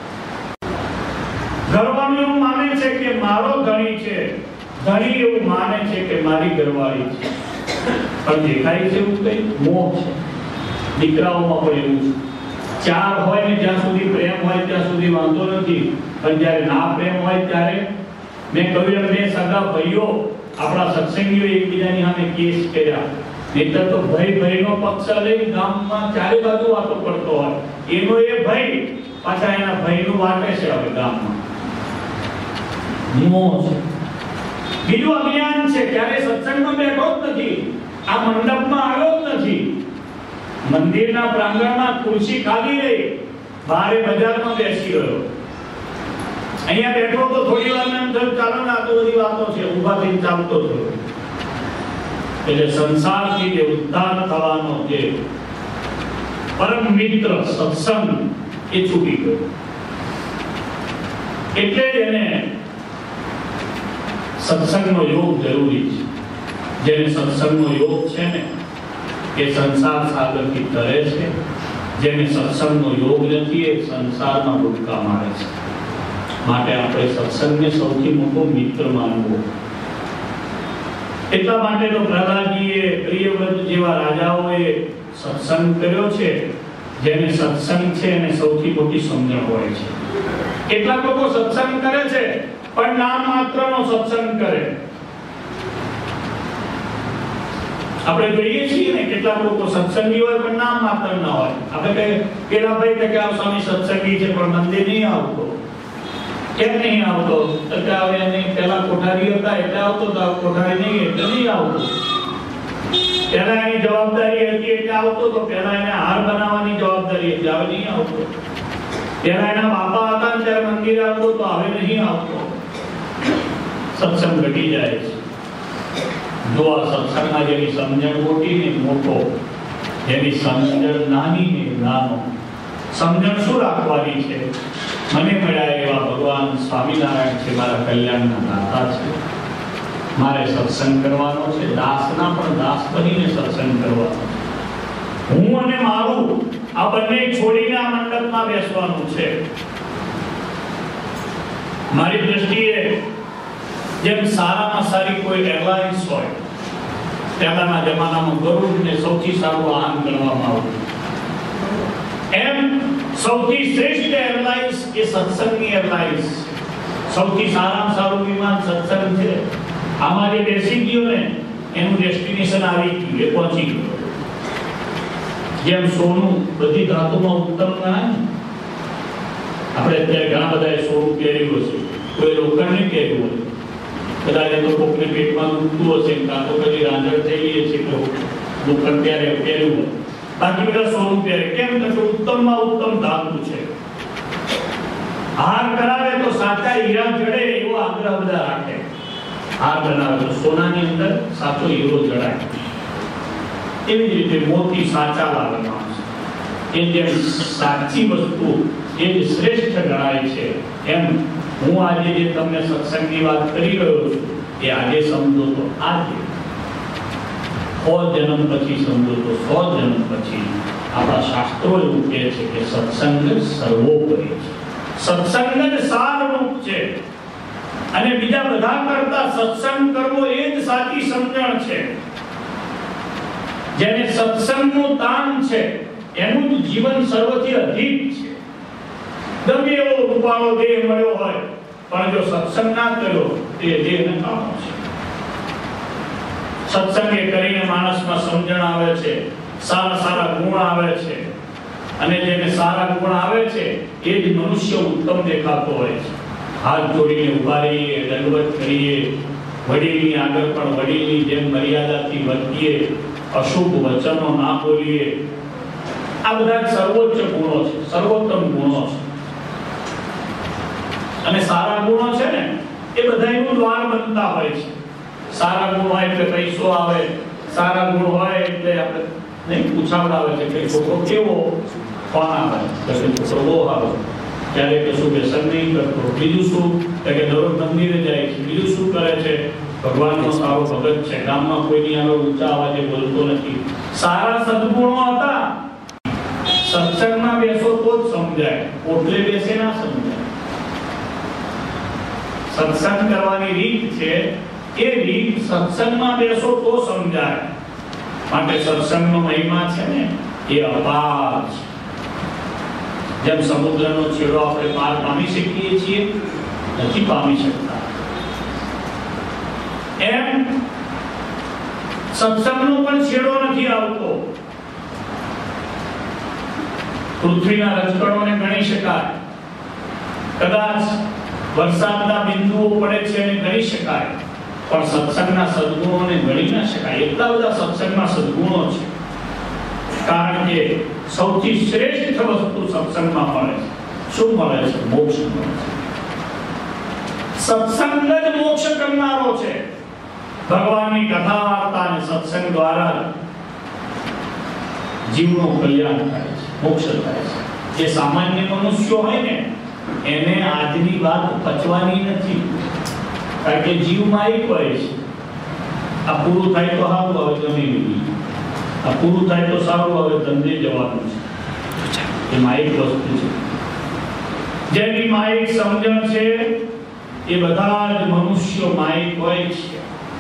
ઘરવાળું એવું માને છે કે મારો ધણી છે, ધણી એવું માને છે કે મારી ઘરવાળી છે, પણ દેખાય છે એવું કઈ મોહ છે. દીકરાઓમાં પણ એવું છે. 4 હોય ને જ્યાં સુધી પ્રેમ હોય ત્યાં સુધી વાંધો નથી, પણ જ્યારે ના પ્રેમ હોય ત્યારે, મેં કહ્યું એમ 2 સગા ભાઈઓ આપણા સત્સંગીઓ એકબીજાની સામે કેસ કર્યા. નહીતર તો ભાઈનો પક્ષ લઈ ગામમાં ચારે બાજુ વાતો કરતો હોય. એનો એ ભાઈ પાછા એના ભાઈનું વાટે છે હવે ગામમાં. મોહ છે. બીજું અજ્ઞાન છે, ક્યારે સત્સંગમાં બેઠો જ નથી, આ મંડપમાં આવ્યો જ નથી, મંદિરના પ્રાંગણમાં ખુરશી ખાલી રહી, બહારે બજારમાં બેસી ગયો. અહીંયા બેઠો તો થોડી વાર એમ થયું ચાલો ને આ તો બધી વાતો છે, ઊભા થઈને ચાલતો થયો. એટલે સંસારથી જે ઉદ્ધાર થવાનો જે પરમ મિત્ર સત્સંગ એ છૂટી ગયો. એટલે જ એને સત્સંગનો યોગ જરૂરી છે. જેને સત્સંગનો યોગ છે ને એ સંસાર સાગરથી તરે છે, જેને સત્સંગનો યોગ નથી એ સંસારમાં ડૂબકા મારે છે. માટે આપણે સત્સંગને સૌથી મોટો મિત્ર માનવો. એટલા માટે તો પ્રહલાદજીએ પ્રિયવ્રત જેવા રાજાઓએ સત્સંગ કર્યો છે. જેને સત્સંગ છે એને સૌથી મોટી સમજણ હોય છે. કેટલાક લોકો સત્સંગ કરે છે પણ નામ માત્રનો સત્સંગ કરે. આપણે જોઈએ છીએ ને કેટલાક લોકો સત્સંગી હોય પણ નામ માત્ર ના હોય. આપણે કહીએ પેલા ભાઈ કે આ સ્વામી સત્સંગી છે પણ મંદિર નહીં આવતો. કેમ નહીં આવતો? એટલે હવે એને પેલા કોઠારી હતા એટલે આવતો તો કોઠારી નહીં એટલે નહીં આવતો. પેલા એની જવાબદારી હતી એટલે આવતો તો પેલા એને હાર બનાવવાની જવાબદારી હતી હવે નહીં આવતો. પેલા એના બાપા હતા ત્યારે મંદિર આવતો તો હવે નહીં આવતો. સત્સંગ ઘટી જાય છે. જો આ સત્સંગમાં જેની સમજણ મોટી ને મોટો, જેની સમજણ નાની ને નાનો. સમજણ શું રાખવાની છે? મને મળ્યા એવા ભગવાન સ્વામિનારાયણ છે, મારા કલ્યાણના દાતા છે, મારે સત્સંગ કરવાનો છે. દાસના પણ દાસ બનીને સત્સંગ કરવાનો. હું અને મારું આ બંને છોડીને આ મંડપમાં બેસવાનું છે. મારી દ્રષ્ટિએ જેમ સારામાં સારી કોઈ એરલાઇન્સ હોય, પહેલાના જમાનામાં ગરુડને સૌથી સારું વાહન ગણવામાં આવતું, એમ સૌથી શ્રેષ્ઠ એરલાઇન્સ એ સત્સંગની એરલાઇન્સ. સૌથી સારામાં સારું વિમાન સત્સંગ છે. આમાં જે બેસી ગયો ને એનું ડેસ્ટિનેશન આવી ગયું, એ પહોંચી ગયો. જેમ સોનું બધી ધાતુમાં ઉત્તમ ગણાય ને, આપણે અત્યારે ઘણા બધા સોનું પહેર્યું હશે, કોઈ લોખંડ નહીં પહેર્યું હોય, કદાચ તો કોકને પેટમાં દુખતું હશે, કાં તો કદી રાંધણ થઈ ગઈ છે કે લોખંડ પહેર્યું હોય, બાકી બધા સોનું પહેરે. કેમ કે ઉત્તમમાં ઉત્તમ ધાતુ છે. હાર કરાવે તો સાચા હીરા જડે એવો આગ્રહ બધા રાખે. હાર બનાવે તો સોનાની અંદર સાચો હીરો જડાય. એવી જ રીતે મોતી સાચા લાગે માણસ. એ જેમ સાચી વસ્તુ એ જ શ્રેષ્ઠ ગણાય છે, એમ હું આજે જે તમને સત્સંગની વાત કરી રહ્યો છું એ આજે સમજો તો આજે, 100 જન્મ પછી સમજો તો 100 જન્મ પછી. આપણા શાસ્ત્રો એવું કહે છે કે સત્સંગ સર્વોપરી છે, સત્સંગ જ સારરૂપ છે. અને બીજા બધા કરતા સત્સંગ કરવો એ જ સાચી સમજણ છે. જેને સત્સંગનું તાન છે એનું જ જીવન સર્વથી અધિક છે. ગમે એવો રૂપાળો દેહ મળ્યો હોય પણ જો સત્સંગ ના કર્યો તે દેહ નકામો છે. સત્સંગ કરીને માણસમાં સમજણ આવે છે, સારા સારા ગુણ આવે છે, અને જેને સારા ગુણ આવે છે એ જ મનુષ્ય ઉત્તમ દેખાતો હોય છે. હાથ જોડીને ઉભા રહીએ, દંડવત કરીએ, વડીલની આગળ પણ વડીલની જેમ મર્યાદાથી વર્તીએ, અશુભ વચનો ના બોલીએ. આ બધા સર્વોચ્ચ ગુણો છે, સર્વોત્તમ ગુણો છે. અને સારા ગુણો છે ને એ બધાયનું દ્વાર બનતા હોય છે. સારા ગુણ હોય એટલે પૈસો આવે, સારા ગુણ હોય એટલે આપણે નહીં પૂછાવડાવે છે કે છોકરો કેવો, કોણ આવે તો છોકરો બહુ આવે, ત્યારે કશું વ્યસન નહીં કરતો. બીજું શું કે દરરોજ મંદિરે જાય છે. બીજું શું કરે છે? ભગવાનનો સારો ભગત છે, ગામમાં કોઈની આગળ ઊંચા અવાજે બોલતો નથી. સારા સદગુણો હતા. સત્સંગમાં બેસો તો જ સમજાય, ઓટલે બેસે ના સમજાય. સત્સંગ કરવાની રીત છે, એ રીત સત્સંગમાં બેસો તો સમજાય. માટે સત્સંગનો મહિમા છે ને એ અપાર છે. જેમ સમુદ્રનો છેડો આપણે પાર પામી શકીએ છીએ, નથી પામી શકતા, એમ સત્સંગનો પણ છેડો નથી આવતો. પૃથ્વીના રજકણોને ગણી શકાય, કદાચ વરસાદના બિંદુઓ પડે છે અને ગણી શકાય, પણ સત્સંગના સદગુણોને ગણી ન શકાય. એટલા બધા સત્સંગમાં સદગુણો છે, કારણ કે સૌથી શ્રેષ્ઠ વસ્તુ સત્સંગમાં મળે છે. શું મળે છે? મોક્ષ મળે છે. સત્સંગ જ મોક્ષ કરનારો છે. ભગવાનની કથા વાર્તા અને સત્સંગ દ્વારા જીવનું કલ્યાણ થાય છે, મોક્ષ થાય છે. જે સામાન્ય મનુષ્યો હોય ને, એને આજની વાત પચવાની નથી, કારણ કે જીવ માયિક હોય છે. આ પૂરું થાય તો સારું, હવે જમી લીધી. આ પૂરું થાય તો સારું, હવે ધંધે જવાનું છે. એ માયિક વસ્તુ છે. જેની માયિક સમજણ છે એ બધા જ મનુષ્યો માયિક હોય છે.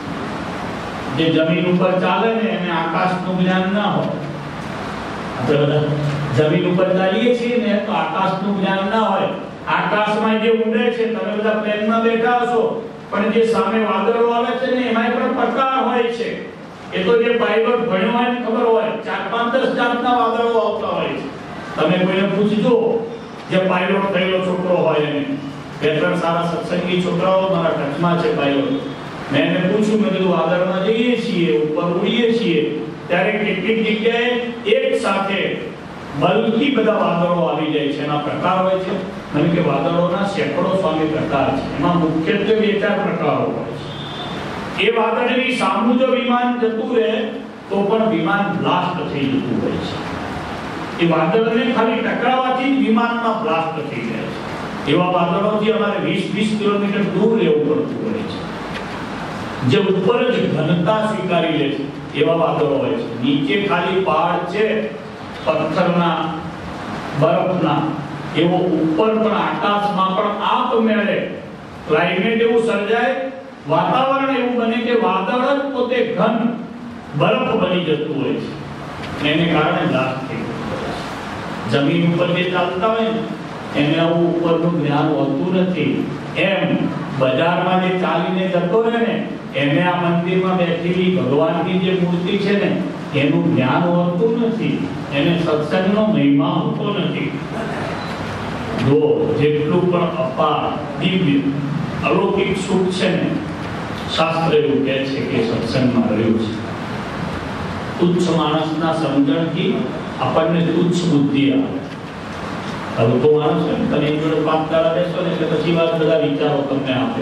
જે જમીન ઉપર ચાલે ને એને આકાશનું જ્ઞાન ના હોય. આપણે બધા જમીન ઉપર ચાલીએ છીએ ને તો આકાશનું જ્ઞાન ના હોય. આકાશમાં જે ઉડે છે, તમે બધા પ્લેનમાં બેઠા હશો, પણ જે સામે વાદળો આવે છે ને એમાં પણ પ્રકાર હોય છે. એ તો જે પાયલોટ ભણ્યો હોય ને ખબર હોય, 4-5-10 જાતના વાદળો આવતા હોય છે. તમે કોઈને પૂછજો જે પાયલોટ થયેલો છોકરો હોય એને, બે ત્રણ સારા સત્સંગી છોકરાઓ મારા ટચમાં છે પાયલોટ. મેં એને પૂછ્યું, મેં કીધું વાદળમાં જઈએ છીએ, ઉપર ઉડીએ છીએ, ત્યારે કેટલીક જગ્યાએ એક સાથે બલ્કી બધા વાદળો આવી જાય છે. એના પ્રકાર હોય છે. મને કે વાદળોના સેંકડો સ્વામી પ્રકાર છે. એમાં મુખ્યત્વે 2-4 પ્રકારો હોય છે. એ વાદળની સામું જો વિમાન જતું રહે તો પણ વિમાન બ્લાસ્ટ થઈ જતું હોય છે. એ વાદળને ખાલી ટકરાવવાથી જ વિમાનમાં બ્લાસ્ટ થઈ જાય છે. એવા વાદળોથી અમારે 20-20 કિલોમીટર દૂર રહેવું પડતું હોય છે. જે ઉપર જ ઘનતા સ્વીકારી લે છે એવા વાદળો હોય છે. નીચે ખાલી પહાડ છે પથ્થરના, બરફના, એવો ઉપર પણ આકાશમાં પણ આપમેળે ક્લાઇમેટ એવું સર્જાય, વાતાવરણ એવું બને કે વાદળ જ પોતે ઘન બરફ બની જતું હોય છે. એને કારણે બ્લાસ્ટ થઈ જતું હોય છે. જમીન ઉપર જે ચાલતા હોય ને એને આવું ઉપરનું જ્ઞાન હોતું નથી. એમ બજારમાં જે ચાલીને જતો રહે ને એને આ મંદિરમાં બેઠેલી ભગવાનની જે મૂર્તિ છે ને એનું જ્ઞાન હોતું નથી. એને સત્સંગનો મહિમા હોતો નથી. જો જેટલું પણ અપાર દિવ્ય અલૌકિક સુખ છે ને, શાસ્ત્ર એવું કહે છે કે સત્સંગમાં રહ્યું છે. તુચ્છ માણસના સમજણથી આપણને તુચ્છ બુદ્ધિ આવે. હવે તો માણસ છે તમે એની જોડે 5 દાડા બેસો ને એટલે પછી વાત બધા વિચારો તમને આપે.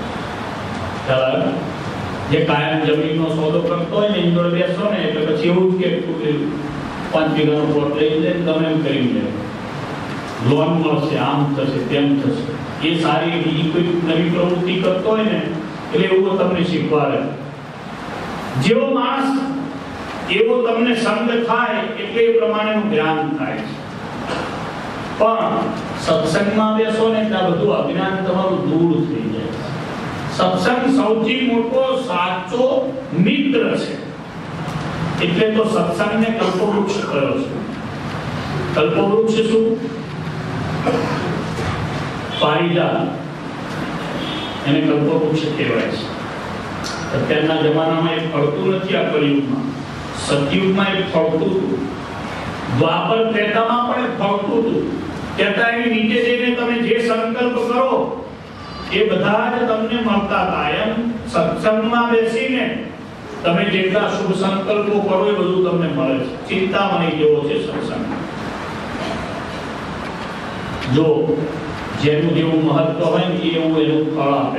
જે કાયમ જમીનનો સોદો કરતો હોય ને એની જોડે બેસો ને એટલે પછી એવું જ કે 5 વીઘાનો પ્લોટ લઈ લે, તમે એમ કરી લે, લોન મળશે, આમ થશે, તેમ થશે. એ સારી બીજી કોઈ નવી પ્રવૃત્તિ કરતો હોય ને એટલે એવું તમને શીખવાડે. જેવો માણસ એવો તમને સંગ થાય એટલે એ પ્રમાણેનું જ્ઞાન થાય છે. પણ સત્સંગમાં બેસો ને ત્યાં બધું અજ્ઞાન તમારું દૂર થઈ જાય છે. સત્સંગ સૌથી મોટો સાચો મિત્ર છે. એટલે તો સત્સંગને કલ્પવૃક્ષ કહ્યો છે. કલ્પવૃક્ષ શું? પારિજાત, એને કલ્પવૃક્ષ કહેવાય છે. અત્યારના જમાનામાં એ ફળતું નથી. આ કળિયુગમાં, સતયુગમાં એ ફળતું હતું. દ્વાપર ત્રેતામાં પણ એ ફળતું હતું. ત્રેતાની નીચે જઈને તમે જે સંકલ્પ કરો એ બધા જ તમને મળતા હતા. એમ સત્સંગમાં બેસીને તમે જેટલા શુભ સંકલ્પો કરો એ બધું તમને મળે છે. ચિંતામણી જેવો છે સત્સંગ. જો જેનું જેવું મહત્વ હોય ને એવું એનું ફળ આપે.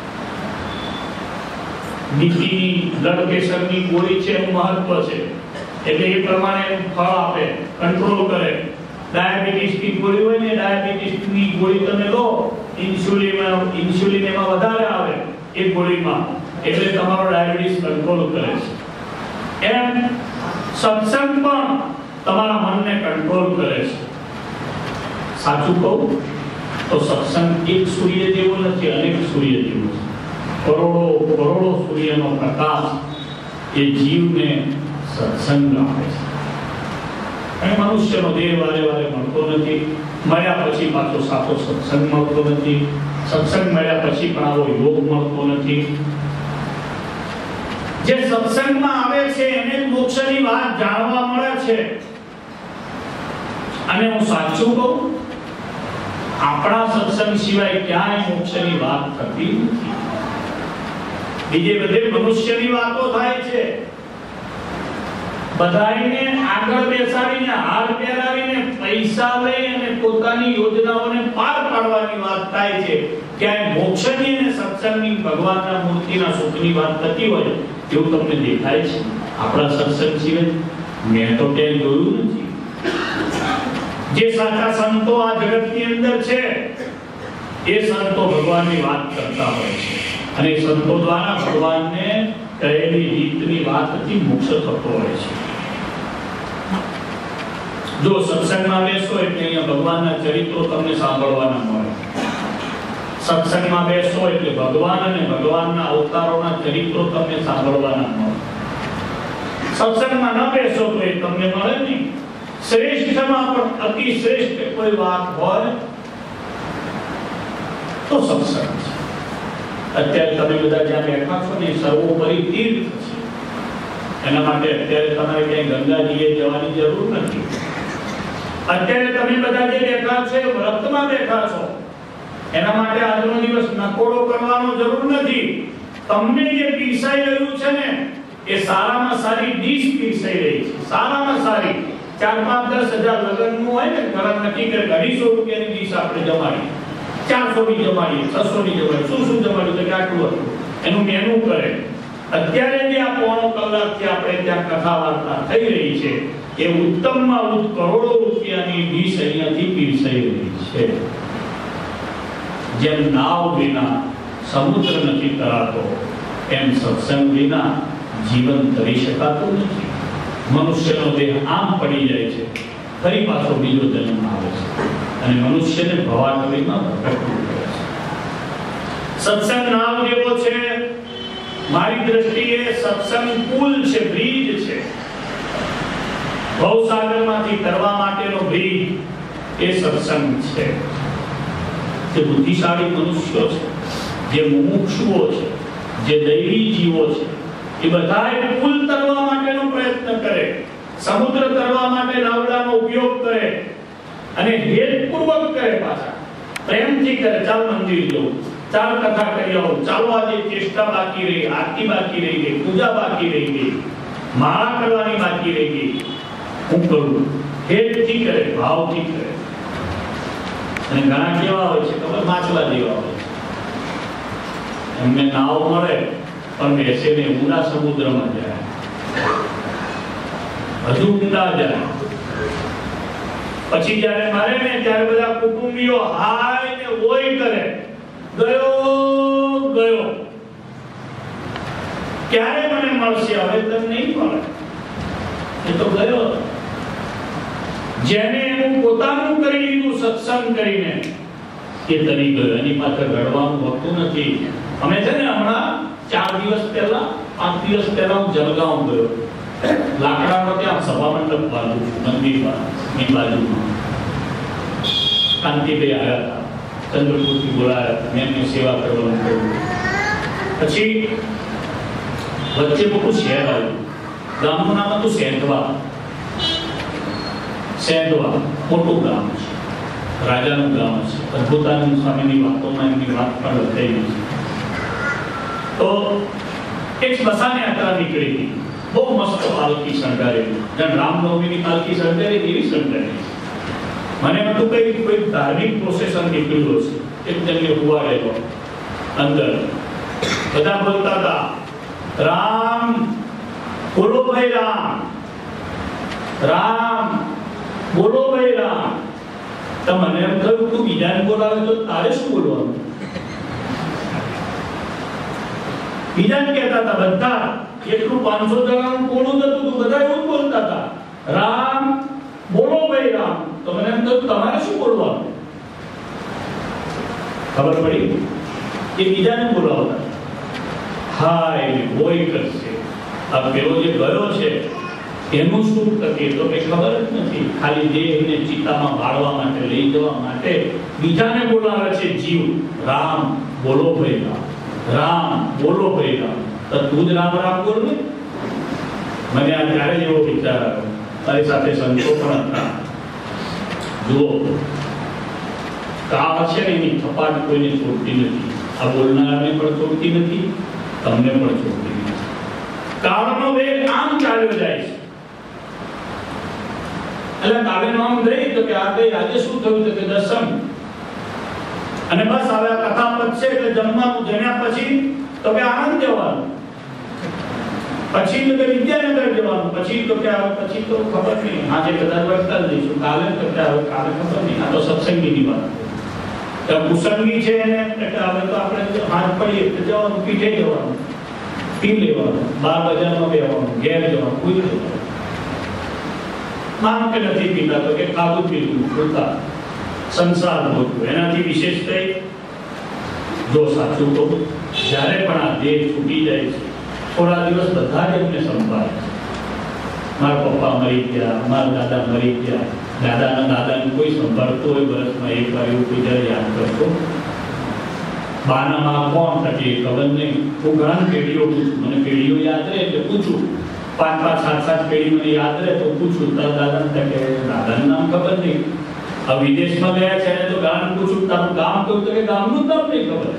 બીપીની, બ્લડ પ્રેશરની ગોળી છે એનું મહત્વ છે એટલે એ પ્રમાણે એનું ફળ આપે, કંટ્રોલ કરે. ડાયાબિટીસની ગોળી હોય ને, ડાયાબિટીસની ગોળી તમે લો, ઇન્સ્યુલિન એમાં વધારે આવે એ ગોળીમાં, એટલે તમારો ડાયાબિટીસ કંટ્રોલ કરે છે. એમ સત્સંગ પણ તમારા મનને કંટ્રોલ કરે છે. સાચું કહું તો સત્સંગ એક સૂર્ય જેવો નથી, અનેક સૂર્ય જેવો છે. કરોડો સૂર્યનો પ્રકાશ એ જીવને સત્સંગ આપે છે. અને મનુષ્યનો દેહ વારે વારે મળતો નથી. મળ્યા પછી પાછો સાચો સત્સંગ મળતો નથી. સત્સંગ મળ્યા પછી પણ આવો યોગ મળતો નથી. જે સત્સંગમાં આવે છે એને મોક્ષની વાત જાણવા મળે છે. અને હું સાચું કહું આપણા સત્સંગ સિવાય ક્યાંય મોક્ષની વાત થતી નથી. બીજે બધે મનુષ્યની વાતો થાય છે. બધાઈને આગળ બેસાડીને હાર પહેરાવીને પૈસા લઈ અને પોતાની યોજનાઓને પાર પાડવાની વાત થાય છે. ક્યાંય મોક્ષની અને સત્સંગની ભગવાનના મૂર્તિના સુખની વાત થતી હોય એવું તમને દેખાય છે? આપણા સત્સંગ સિવાય મેં તો ક્યાંય જોયું નથી. જે સાચા સંતો આ જગતની અંદર છે એ સંતો ભગવાનની વાત કરતા હોય છે અને સંતો દ્વારા ભગવાનને કહેલી રીતની વાતથી મોક્ષ થતો હોય છે. જો સત્સંગમાં બેસો એટલે અહીંયા ભગવાનના ચરિત્રો તમને સાંભળવાના મળે. સત્સંગમાં બેસો એટલે ભગવાન અને ભગવાનના અવતારોના ચરિત્રો તમને સાંભળવાના મળે. સત્સંગમાં ન બેસો તો એ તમને મળે નહીં. શ્રેષ્ઠમાં પણ અતિ શ્રેષ્ઠ કોઈ વાત હોય તો સત્સંગ છે. અત્યારે તમે બધા જ્યાં બેઠા છો ને સર્વોપરી તીર્થ છે. એના માટે અત્યારે તમારે ક્યાંય ગંગાજીએ જવાની જરૂર નથી. અત્યારે તમે બધા જે બેઠા છે વ્રતમાં બેઠા છો એના માટે આજનો દિવસ નકોડો કરવાનો જરૂર નથી. તમને જે પીસાઈ રહ્યું છે ને એ સારામાં સારી ડીશ પીસાઈ રહી છે. સારામાં સારી 4-5-10 હજાર લગ્નનું હોય ને ઘણા નક્કી કરે 250 રૂપિયાની ડીશ આપણે જમાડી, 400 ની જમાડી, 600 ની જમાડી, શું જમાડ્યું તો આટલું હતું એનું મેનુ કરે. અત્યારે જે આ પોણો કલાકથી આપણે ત્યાં કથા વાર્તા થઈ રહી છે એ ઉત્તમમાં ઉત્તમ કરોડો રૂપિયાની ડીશ અહીંયાથી પીરસાઈ રહી છે. જેમ નાવ વિના સમુદ્ર નથી તરાતો એમ સત્સંગ વિના જીવન તરી શકાતું નથી. મનુષ્યનો દેહ આમ પડી જાય છે, ફરી પાછો બીજો જન્મ આવે છે અને મનુષ્યને ભવાટવીમાં ભટકવું પડે છે. સત્સંગ નાવ જેવો છે. મારી દ્રષ્ટિએ સત્સંગ પુલ છે, બ્રિજ છે. ભવસાગરમાંથી તરવા માટેનો બ્રિજ એ સત્સંગ છે. જે બુદ્ધિશાળી મનુષ્યો છે, જે મુમુક્ષુઓ છે, જે દૈવી જીવો છે એ બધાએ પુલ તરવા માટેનો પ્રયત્ન કરે, સમુદ્ર તરવા માટે નાવડાનો ઉપયોગ કરે અને હેતપૂર્વક કરે. પાછા પ્રેમથી કરે. ચાલ મંદિર જવું, ચાલ કથા કરી આવું, ચાલો આજે ચેષ્ટા બાકી રહી, આરતી બાકી રહી ગઈ, પૂજા બાકી રહી ગઈ, માળા કરવાની બાકી રહી ગઈ, હું કરું. હેતથી કરે, ભાવથી કરે. અને ઘણા કેવા હોય છે ખબર? માછલા જેવા હોય છે. એમને નાવ મળે પણ બેસીને ઊંડા સમુદ્રમાં જાય, હજુ ઊંડા જાય. પછી જ્યારે મરે ને ત્યારે બધા કુટુંબીઓ હાય ને ઓય કરે, ગયો ગયો, ક્યારે મને મળશે? હવે તને નહીં મળે, એ તો ગયો. જેને એનું પોતાનું કરી લીધું સત્સંગ કરીને એ તરી ગયો. એની પાછળ રડવાનું હોતું નથી. અમે છે ને હમણાં 4 દિવસ પહેલા 5 દિવસ પહેલા હું જલગાંવ ગયો. લાકડાનો ત્યાં સભા મંડપ બાજુ મંદિરની બાજુમાં કાંતિભાઈ આવ્યા હતા, ચંદ્રપુરથી બોલાયા હતા. મેં એમની સેવા કરવાનું કહ્યું. પછી વચ્ચે મોટું શહેર આવ્યું. ગામનું નામ હતું સેંધવા. સેંધવા મોટું ગામ છે, રાજાનું ગામ છે. અદ્ભુતાનંદ સ્વામીની વાતોમાં એમની વાત પણ લખાઈ છે. તો એક સ્મશાન યાત્રા નીકળી હતી. બહુ મસ્ત પાલકી શણગારેલી, જેમ રામનવમીની પાલકી શણગારી એવી શણગારી. મને હતું કઈ કોઈ ધાર્મિક પ્રોસેસન નીકળ્યું હશે. એક જણને હુવાડેલો અંદર. બધા બોલતા હતા રામ બોલો ભાઈ, રામ રામ બોલો ભાઈ, રામ. તો મને એમ થયું તું બીજાને બોલાવે તો તારે શું બોલવાનું? બીજાને કહેતા હતા બધા. એટલું 500 જણાનું કોણું હતું, બધા એવું બોલતા હતા રામ બોલો ભાઈ, રામ. તો મને એમ થયું તમારે શું બોલવાનું? ખબર પડી કે બીજાને બોલાવતા. હા એ હોય કરશે. આ પેલો જે ગયો છે એનું શું કરીએ તો કઈ ખબર જ નથી. ખાલી દેહને ચિતામાં બાળવા માટે, લઈ જવા માટે બીજાને બોલાવે છે જીવ. રામ બોલો ભાઈ, રામ રામ બોલો ભાઈ, રામ. તો તું જ રામ રામ બોલ ને. મને આ ત્યારે જેવો વિચાર આવ્યો. મારી સાથે સંતો પણ હતા. જુઓ કાળ છે ને એની થપાટ કોઈને છોડતી નથી. આ બોલનારને પણ છોડતી નથી, તમને પણ છોડતી નથી. કાળનો વેગ આમ ચાલ્યો જાય છે. એટલે કાવ્યનો આમ ગઈ તો કે આજે શું થયું તો કે દર્શન, અને બસ હવે કથા પતશે એટલે જમવાનું જમ્યા પછી તો કે આનંદ જવાનું, પછી તો કે વિદ્યાનગર જવાનું, પછી તો કે પછી તો ખબર નહીં, આજે કદાચ વળતા જઈશું, કાલે તો કે હવે કાલે ખબર નહીં. આ તો સત્સંગીની વાત છે. કુસંગી છે એને એટલે હવે તો આપણે હાથ પડીએ તો જવાનું, પીઠે જવાનું, પી લેવાનું, 12 બજારમાં બેવાનું, ઘેર જવાનું, કોઈ જવાનું. માનો કે નથી પીતા તો કે ખાધું પીધું ખોટા સંસાર ભોગવું. એનાથી વિશેષ કઈ જો સાચું તો જ્યારે પણ આ દેહ છૂટી જાય છે થોડા દિવસ બધા જ એમને સંભાળે છે. મારા પપ્પા મરી ગયા, મારા દાદા મરી ગયા, દાદાના દાદાને કોઈ સંભાળતો હોય વર્ષમાં એક વાર એવું કોઈ જ્યારે યાદ કરતો. બાના માં કોણ થતી ખબર નહીં. હું ઘણા પેઢીઓ પૂછું, મને પેઢીઓ યાદ રહે એટલે પૂછું, 5, 7 પેઢી મને યાદ રહે તો પૂછું તારા દાદાને કે દાદાનું નામ ખબર નહીં. હવે વિદેશમાં ગયા છે તો ગામ પૂછું તારું ગામ કયું તો કે ગામનું નામ નહીં ખબર.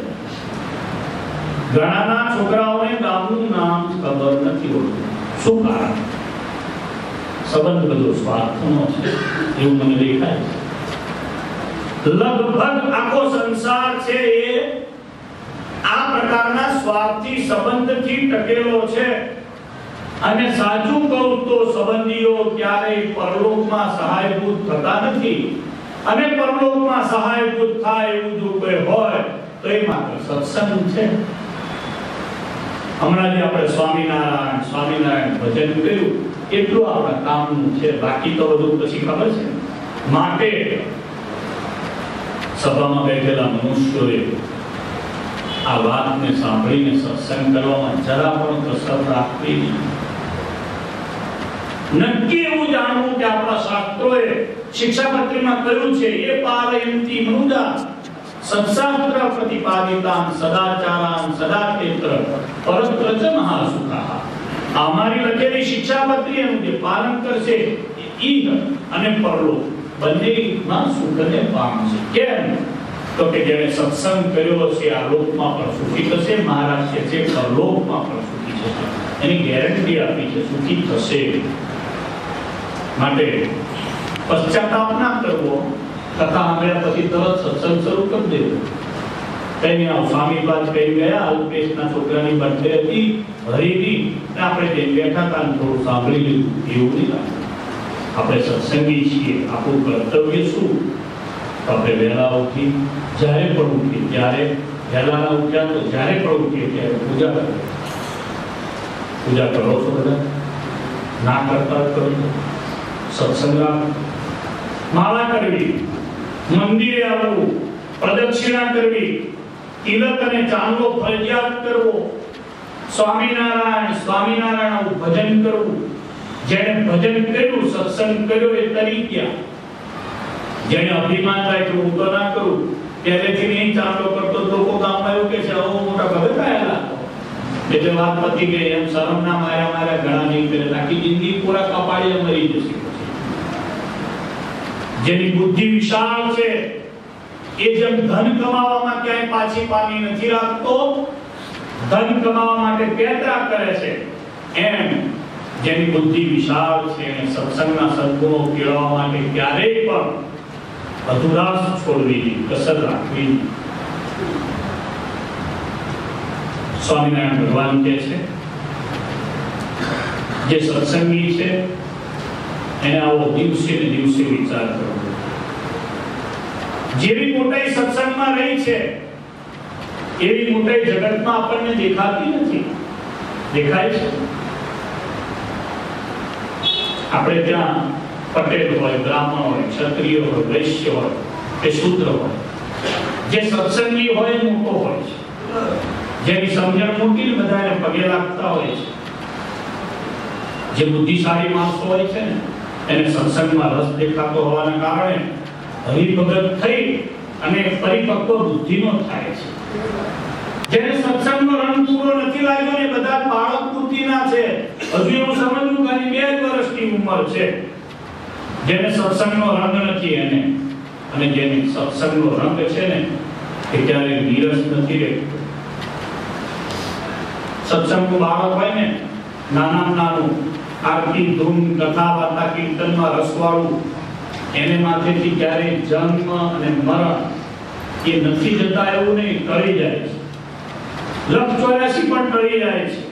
ઘણાના છોકરાઓને ગામનું નામ ખબર નથી હોતું. શું કારણ? સંબંધ બધો સ્વાર્થનો છે એવું મને દેખાય છે. લગભગ આખો સંસાર છે એ આ પ્રકારના સ્વાર્થી સંબંધથી ટકેલો છે. અને સાચું કહું તો સંબંધીઓ ક્યારેય પરલોકમાં સહાયભૂત થતા નથી. અને પરલોકમાં સહાયભૂત થાય એવું જો કોઈ હોય તો એ માત્ર સત્સંગ છે. હમણાં જે આપણે સ્વામિનારાયણ ભજન કર્યું એટલું આપણા કામનું છે, બાકી તો બધું પછી ખબર છે. માટે સભામાં બેઠેલા મનુષ્યોએ આ વાતને સાંભળીને સત્સંગ કરવામાં જરા પણ કસર રાખવી નહીં. નક્કી એવું જાણવું કે આપણા શાસ્ત્રોએ શિક્ષાપત્રીમાં કહ્યું છે એ પારયંતી મનુજા સત્શાસ્ત્ર પ્રતિપાદિતાન સદાચારાન સદાચેત્ર પરત્ર ચ મહાસુખા. અમારી લખેલી શિક્ષાપત્રી એનું જે પાલન કરશે ઈહ અને પરલોક બંનેમાં સુખને પામશે. કેમ? તો કે જેણે સત્સંગ કર્યો છે આ લોકમાં પણ સુખી થશે, મહારાજ છે પરલોકમાં પણ સુખી થશે. એની ગેરંટી આપી છે, સુખી થશે. માટે પશ્ચાતાપ ના કરવો. કથા સાંભળ્યા પછી તરત સત્સંગ શરૂ કરી દેવો. કઈ આવ સ્વામી બાદ કઈ ગયા, અલ્પેશના છોકરાની બર્થડે હતી હરીની, આપણે જઈને બેઠા હતા ને થોડું સાંભળી લીધું, એવું નહીં. આપણે સત્સંગી છીએ. આપણું કર્તવ્ય શું? આપણે વહેલા ઉઠી, જ્યારે પણ ઉઠીએ ત્યારે, વહેલા ના ઉઠ્યા તો જ્યારે પણ ઉઠીએ ત્યારે પૂજા કરો. પૂજા કરો છો બધા? ના કરતા કરો. સત્સંગ માળા કરવી, મંદિરે આવવું, પ્રદક્ષિણા કરવી, તિલક અને ચાંદલો ફરજિયાત કરવો, સ્વામિનારાયણ ભજન કરવું. જેને ભજન કર્યું, સત્સંગ કર્યો એ તરી ગયા. જેને અભિમાન થાય કે હું તો ના કરું, પહેલેથી નહીં ચાંદલો કરતો, લોકો ગામમાં એવું કે છે આવો મોટા ભગત આયેલા એટલે વાત પતી ગઈ. એમ શરમના માર્યા ઘણા નહીં કરે, આખી જિંદગી પૂરા કપાળે મરી જશે. જેની બુદ્ધિ વિશાળ છે એ જેમ ધન કમાવામાં ક્યાંય પાછી પાની નથી રાખતો, ધન કમાવા માટે પેતરા કરે છે, એમ જેની બુદ્ધિ વિશાળ છે અને સત્સંગના સદગુણો કેળવવા માટે ક્યારેય પણ અધુરાશ છોડવી, કસર રાખવી. સ્વામિનારાયણ ભગવાન કહે છે જે સત્સંગી છે એને આવો દિવસે ને દિવસે વિચાર કરવો. જેવી મોટાઈ સત્સંગમાં રહી છે એવી મોટાઈ જગતમાં આપણને દેખાતી નથી. દેખાય છે આપણે ત્યાં પટેલ હોય, બ્રાહ્મણ હોય, ક્ષત્રિય હોય, વૈશ્ય હોય કે શૂદ્ર હોય, જે સત્સંગી હોય મોટો હોય છે, જેની સમજણ મોટી બધાને પગે લાગતા હોય છે. જે બુદ્ધિશાળી માણસો હોય છે ને એને સત્સંગમાં રસ દેખાતો હોવાના કારણે હરિભગત થઈ અને પરિપક્વ બુદ્ધિનો થાય છે. જેને સત્સંગનો રંગ પૂરો નથી લાગ્યો ને બધા બાળક બુદ્ધિના છે, હજુ એવું સમજવું કે 2 વર્ષની ઉંમર છે. જેને સત્સંગનો રંગ નથી એને અને જેને સત્સંગનો રંગ છે ને એ ક્યારેય નીરસ નથી રહેતો. સત્સંગનું બાળક હોય ને, નાનું આરતી ધૂમ કથા વાર્તા કીર્તનમાં રસવાળું, એને માથેથી ક્યારેય જન્મ અને મરણ એ નથી જતા એવું નહીં, ટળી જાય છે. 84 પણ ટળી જાય છે.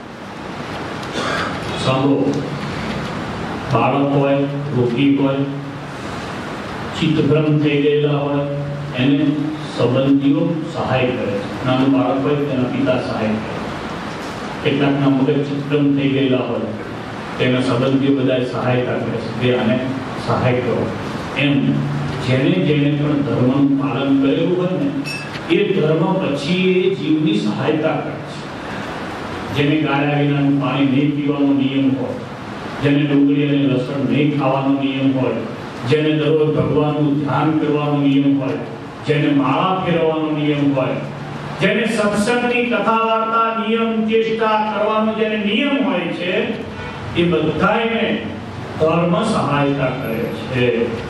સાંભળો, બાળક હોય, રોગી હોય, ચિત્તભ્રમ થઈ ગયેલા હોય, એને સંબંધીઓ સહાય કરે છે. નાનું બાળક હોય તેના પિતા સહાય કરે. કેટલાકના મગજ ચિત્તભ્રમ થઈ ગયેલા હોય તેના સંબંધીઓ બધા સહાયતા કરે છે. બે આને સહાય કરો. એમ જેને પણ ધર્મનું પાલન કરેલું હોય ને, એ ધર્મ પછી એ જીવની સહાયતા કરે છે. જેને ગાળ્યા વિનાનું પાણી નહીં પીવાનો નિયમ હોય, જેને ડુંગળી અને લસણ નહીં ખાવાનો નિયમ હોય, જેને દરરોજ ભગવાનનું ધ્યાન કરવાનો નિયમ હોય, જેને માળા ફેરવવાનો નિયમ હોય, જેને સત્સંગની કથા વાર્તા નિયમ ચેષ્ટા કરવાનો જેને નિયમ હોય છે, એ બધાને ધર્મ સહાયતા કરે છે.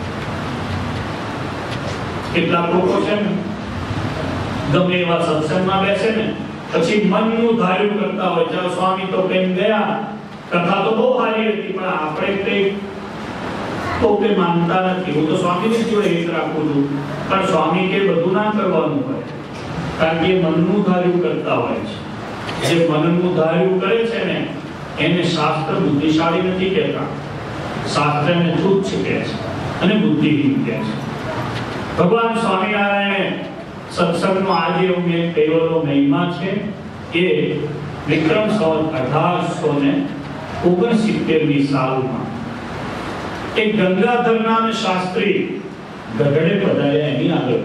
કેટલાક લોકો છે ને, ગમે એવા સત્સંગમાં બેસે ને, પછી મનનું ધાર્યું કરતા હોય, ચાલો સ્વામી તો કઈ ગયા, કથા તો બહુ સારી હતી, પણ આપણે કઈ તો કે માનતા નથી. હું તો સ્વામીની જોડે એક રાખું છું, પણ સ્વામી કે બધું ના કરવાનું હોય, કારણ કે મનનું ધાર્યું કરતા હોય છે. જે મનનું ધાર્યું કરે છે ને, એને શાસ્ત્ર બુદ્ધિશાળી નથી કહેતા, શાસ્ત્રને તુચ્છ કહે છે અને બુદ્ધિહીન કહે છે. ભગવાન સ્વામિનારાયણે સત્સંગનો આજે મેં કહેલો મહિમા છે એ વિક્રમ સંવત 1869ની સાલમાં એક ગંગાધર નામે શાસ્ત્રી ગઢડે પધાર્યા, એની આગળ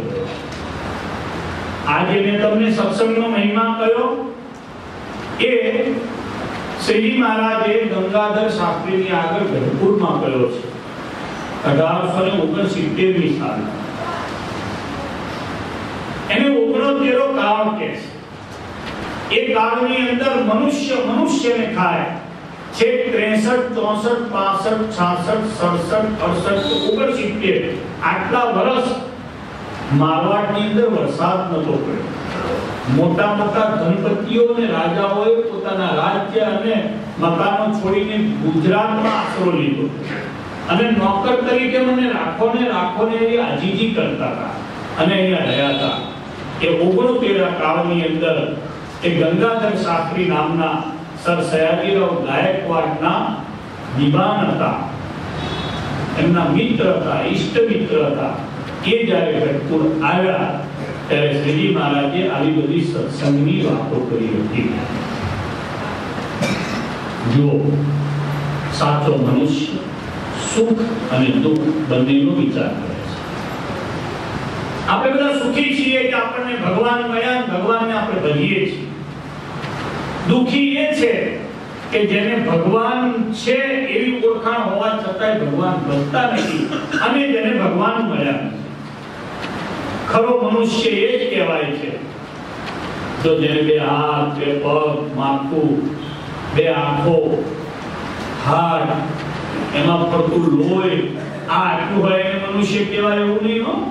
આજે મેં તમને સત્સંગનો મહિમા કહ્યો એ શ્રીજી મહારાજે ગંગાધર શાસ્ત્રીની આગળ ગઢપુરમાં કહ્યો છે 1869ની સાલમાં. એને 69 કાળ કહે છે. એ કાળની અંદર મનુષ્યને ખાય છે 63, 64, 65, 66, 67, 68 આટલા વર્ષ મારવાડની અંદર વરસાદ નતો પડ્યો. મોટા ધનપતિઓ અને રાજાઓએ પોતાના રાજ્ય અને મકાનો છોડીને ગુજરાતમાં આશરો લીધો અને નોકર તરીકે મને રાખો ને એવી આજીજી કરતા હતા અને અહીંયા રહ્યા હતા. એ 69 કાળની અંદર એ ગંગાધર શાસ્ત્રી નામના સર સયાજીરાવ ગાયકવાડના દિવાન હતા, એમના મિત્ર હતા, ઈષ્ટ મિત્ર હતા. એ જ્યારે ગઢપુર આવ્યા ત્યારે શ્રીજી મહારાજે આવી બધી સત્સંગની વાતો કરી હતી. જો સાચો મનુષ્ય સુખ અને દુઃખ બંનેનો વિચાર કરે છે. આપણે બધા સુખી છીએ કે આપણને ભગવાન મળ્યા, ભગવાનને આપણે ભજીએ છીએ. દુઃખી એ છે કે જેને ભગવાન છે એવી ઓળખાણ હોવા છતાંય ભગવાન ભજતા નથી અને જેને ભગવાન મળ્યા નથી. ખરો મનુષ્ય એ જ કહેવાય છે જો જેને બે હાથ, બે પગ, માથું, બે આંખો, હાડ, એમાં ફરતું લોહી, આ આટલું હોય એને મનુષ્ય કહેવાય એવું નહીં હો.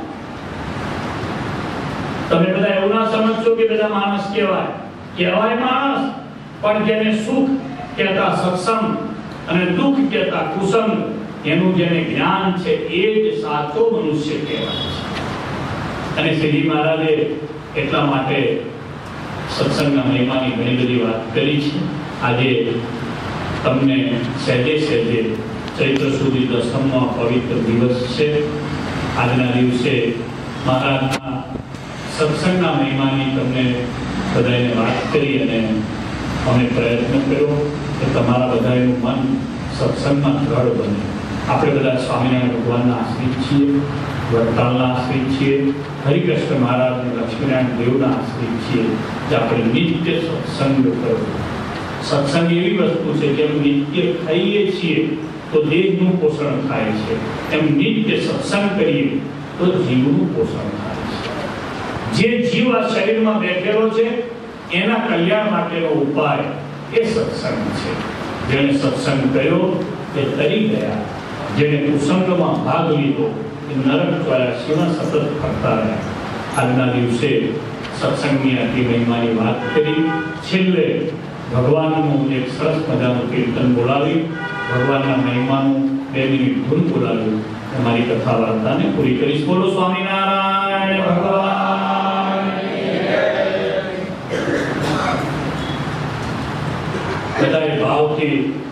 તમે બધા એવું ના સમજશો કે બધા માણસ કહેવાય માણસ, પણ જેને સુખ કહેતા સત્સંગ અને દુઃખ કહેતા કુસંગ એનું જેને જ્ઞાન છે એ જ સાચો મનુષ્ય કહેવાય છે. અને શ્રીજી મહારાજે એટલા માટે સત્સંગના મહિમાની ઘણી બધી વાત કરી છે. આજે તમને સહેજે ચૈત્ર સુધી 10મો પવિત્ર દિવસ છે. આજના દિવસે મહારાજના સત્સંગના મહિમાની તમને બધાને વાત કરી અને અમે પ્રયત્ન કર્યો કે તમારા બધાનું મન સત્સંગમાં દ્રઢ બને. આપણે બધા સ્વામિનારાયણ ભગવાનના આશ્રિત છીએ, વડતાલના આશ્રિત છીએ, હરિકૃષ્ણ મહારાજ અને લક્ષ્મીનારાયણ દેવના આશ્રિત છીએ જે આપણે નિત્ય સત્સંગ કરવો. સત્સંગ એવી વસ્તુ છે કે નિત્ય ખાઈએ છીએ તો દેહનું પોષણ થાય છે, એમ નિત્ય સત્સંગ કરીએ તો જીવનું પોષણ થાય છે. જે જીવ આ શરીરમાં બેઠેલો છે એના કલ્યાણ માટેનો ઉપાય એ સત્સંગ છે. જેને સત્સંગ કર્યો એ તરી ગયા, જેને કુસંગમાં ભાગ લીધો એ નરક 84 સતત ફરતા રહ્યા. આજના દિવસે સત્સંગની અતિ મહિમાની વાત કરી. છેલ્લે ભગવાનનું એક સરસ મજાનું કીર્તન બોલાવી, ભગવાનના મહિમાનું 2 મિનિટ ધૂન બોલાવી અમારી કથા વાર્તાને પૂરી કરીશ. બોલો સ્વામિનારાયણ ભગવાન. બધાએ ભાવથી